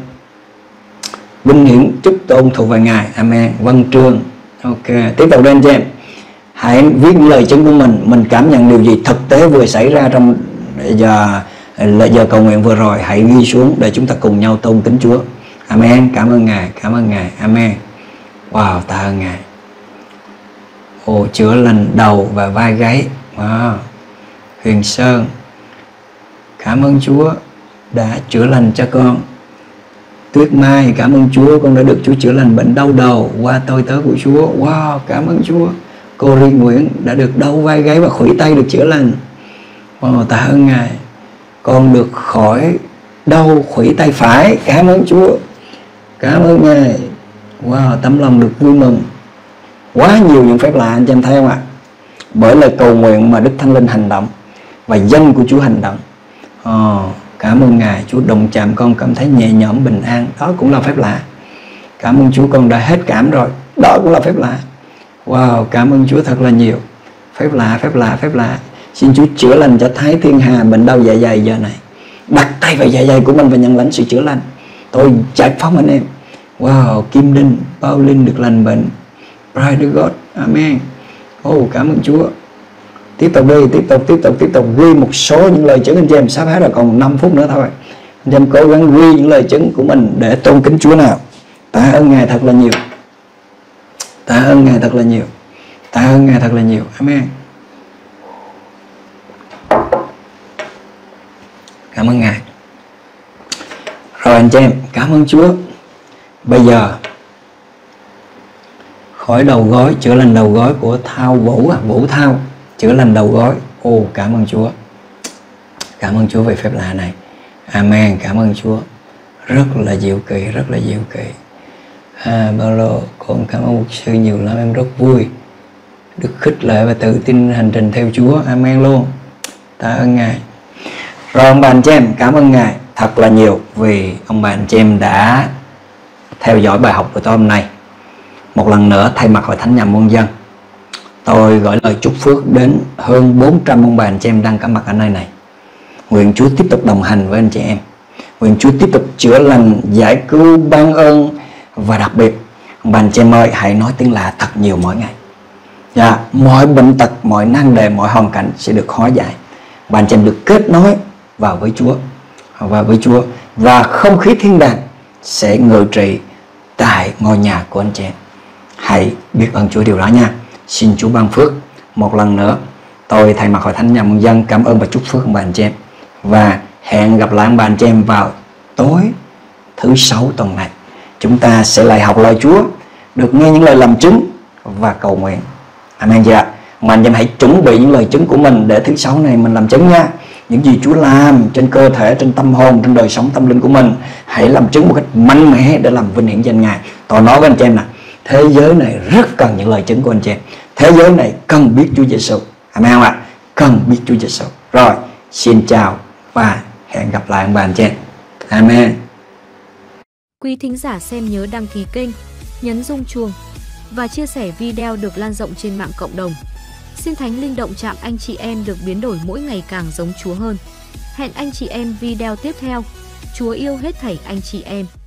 Vinh hiển chúc tôn thuộc về Ngài. Amen. Văn Trương. Ok, tiếp tục lên cho em. Hãy viết lời chứng của mình. Mình cảm nhận điều gì thực tế vừa xảy ra trong giờ, giờ cầu nguyện vừa rồi. Hãy ghi xuống để chúng ta cùng nhau tôn kính Chúa. Amen. Cảm ơn Ngài, cảm ơn Ngài. Amen. Wow, tạ ơn Ngài. Ồ, chữa lành đầu và vai gáy. Wow. Huyền Sơn, cảm ơn Chúa đã chữa lành cho con. Tuyết Mai, cảm ơn Chúa con đã được Chúa chữa lành bệnh đau đầu qua tôi tớ của Chúa. Wow, cảm ơn Chúa. Cô Riêng Nguyễn đã được đau vai gáy và khuỷu tay được chữa lành. Wow, tạ ơn Ngài. Con được khỏi đau khuỷu tay phải. Cảm ơn Chúa. Cảm ơn Ngài. Wow, tấm lòng được vui mừng. Quá nhiều những phép lạ anh chị em thấy không ạ? Bởi lời cầu nguyện mà Đức Thánh Linh hành động và danh của Chúa hành động. Oh, cảm ơn Ngài. Chúa đồng chạm con cảm thấy nhẹ nhõm bình an. Đó cũng là phép lạ. Cảm ơn Chúa con đã hết cảm rồi. Đó cũng là phép lạ. Wow, cảm ơn Chúa thật là nhiều. Phép lạ, phép lạ, phép lạ. Xin Chúa chữa lành cho Thái Thiên Hà bệnh đau dạ dày giờ này. Đặt tay vào dạ dày của mình và nhận lãnh sự chữa lành. Tôi giải phóng anh em. Wow, Kim Đinh, Pauline được lành bệnh. Pride God. Amen. Oh, cảm ơn Chúa. Tiếp tục đi, tiếp tục, tiếp tục, tiếp tục ghi một số những lời chứng anh chị em. Sắp hết rồi, còn năm phút nữa thôi. Anh chị em cố gắng ghi những lời chứng của mình để tôn kính Chúa nào. Tạ ơn Ngài thật là nhiều. Tạ ơn Ngài thật là nhiều. Tạ ơn Ngài thật là nhiều. Amen. Cảm ơn Ngài. Rồi anh chị em, cảm ơn Chúa. Bây giờ khỏi đầu gối, chữa lành đầu gối của Thao Vũ, à, Vũ Thao, chữa lành đầu gối. Ồ, cảm ơn Chúa. Cảm ơn Chúa về phép lạ này. Amen. Cảm ơn Chúa. Rất là diệu kỳ, rất là diệu kỳ. À, Paulo, con cảm ơn mục sư nhiều lắm, em rất vui được khích lệ và tự tin hành trình theo Chúa. Amen luôn. Tạ ơn Ngài. Rồi ông bà anh chị em, cảm ơn Ngài thật là nhiều vì ông bà anh chị em đã theo dõi bài học của tôi hôm nay. Một lần nữa thay mặt Hội Thánh Nhà Muôn Dân, tôi gửi lời chúc phước đến hơn bốn trăm ông bà anh chị em đang có mặt ở nơi này. Nguyện Chúa tiếp tục đồng hành với anh chị em. Nguyện Chúa tiếp tục chữa lành, giải cứu, ban ơn. Và đặc biệt, ông bà anh chị em ơi, hãy nói tiếng lạ thật nhiều mỗi ngày. Dạ, mọi bệnh tật, mọi nan đề, mọi hoàn cảnh sẽ được hóa giải. Bạn chị em được kết nối vào với Chúa, và với Chúa và không khí thiên đàng sẽ ngự trị tại ngôi nhà của anh chị em. Hãy biết ơn Chúa điều đó nha. Xin Chúa ban phước. Một lần nữa, tôi thay mặt Hội Thánh Nhà Môn Dân cảm ơn và chúc phước bạn chị em, và hẹn gặp lại bạn chị em vào tối thứ sáu tuần này. Chúng ta sẽ lại học lời Chúa, được nghe những lời làm chứng và cầu nguyện. Amen chị ạ. Mà anh chị em hãy chuẩn bị những lời chứng của mình để thứ sáu này mình làm chứng nha. Những gì Chúa làm trên cơ thể, trên tâm hồn, trên đời sống tâm linh của mình, hãy làm chứng một cách mạnh mẽ để làm vinh hiển danh Ngài. Tôi nói với anh chị em nè, thế giới này rất cần những lời chứng của anh chị em. Thế giới này cần biết Chúa Giêsu. Amen không ạ? Cần biết Chúa Giêsu. Rồi, xin chào và hẹn gặp lại bạn chị em. Amen. Quý thính giả xem nhớ đăng ký kênh, nhấn rung chuông và chia sẻ video được lan rộng trên mạng cộng đồng. Xin Thánh Linh động chạm anh chị em được biến đổi mỗi ngày càng giống Chúa hơn. Hẹn anh chị em video tiếp theo. Chúa yêu hết thảy anh chị em.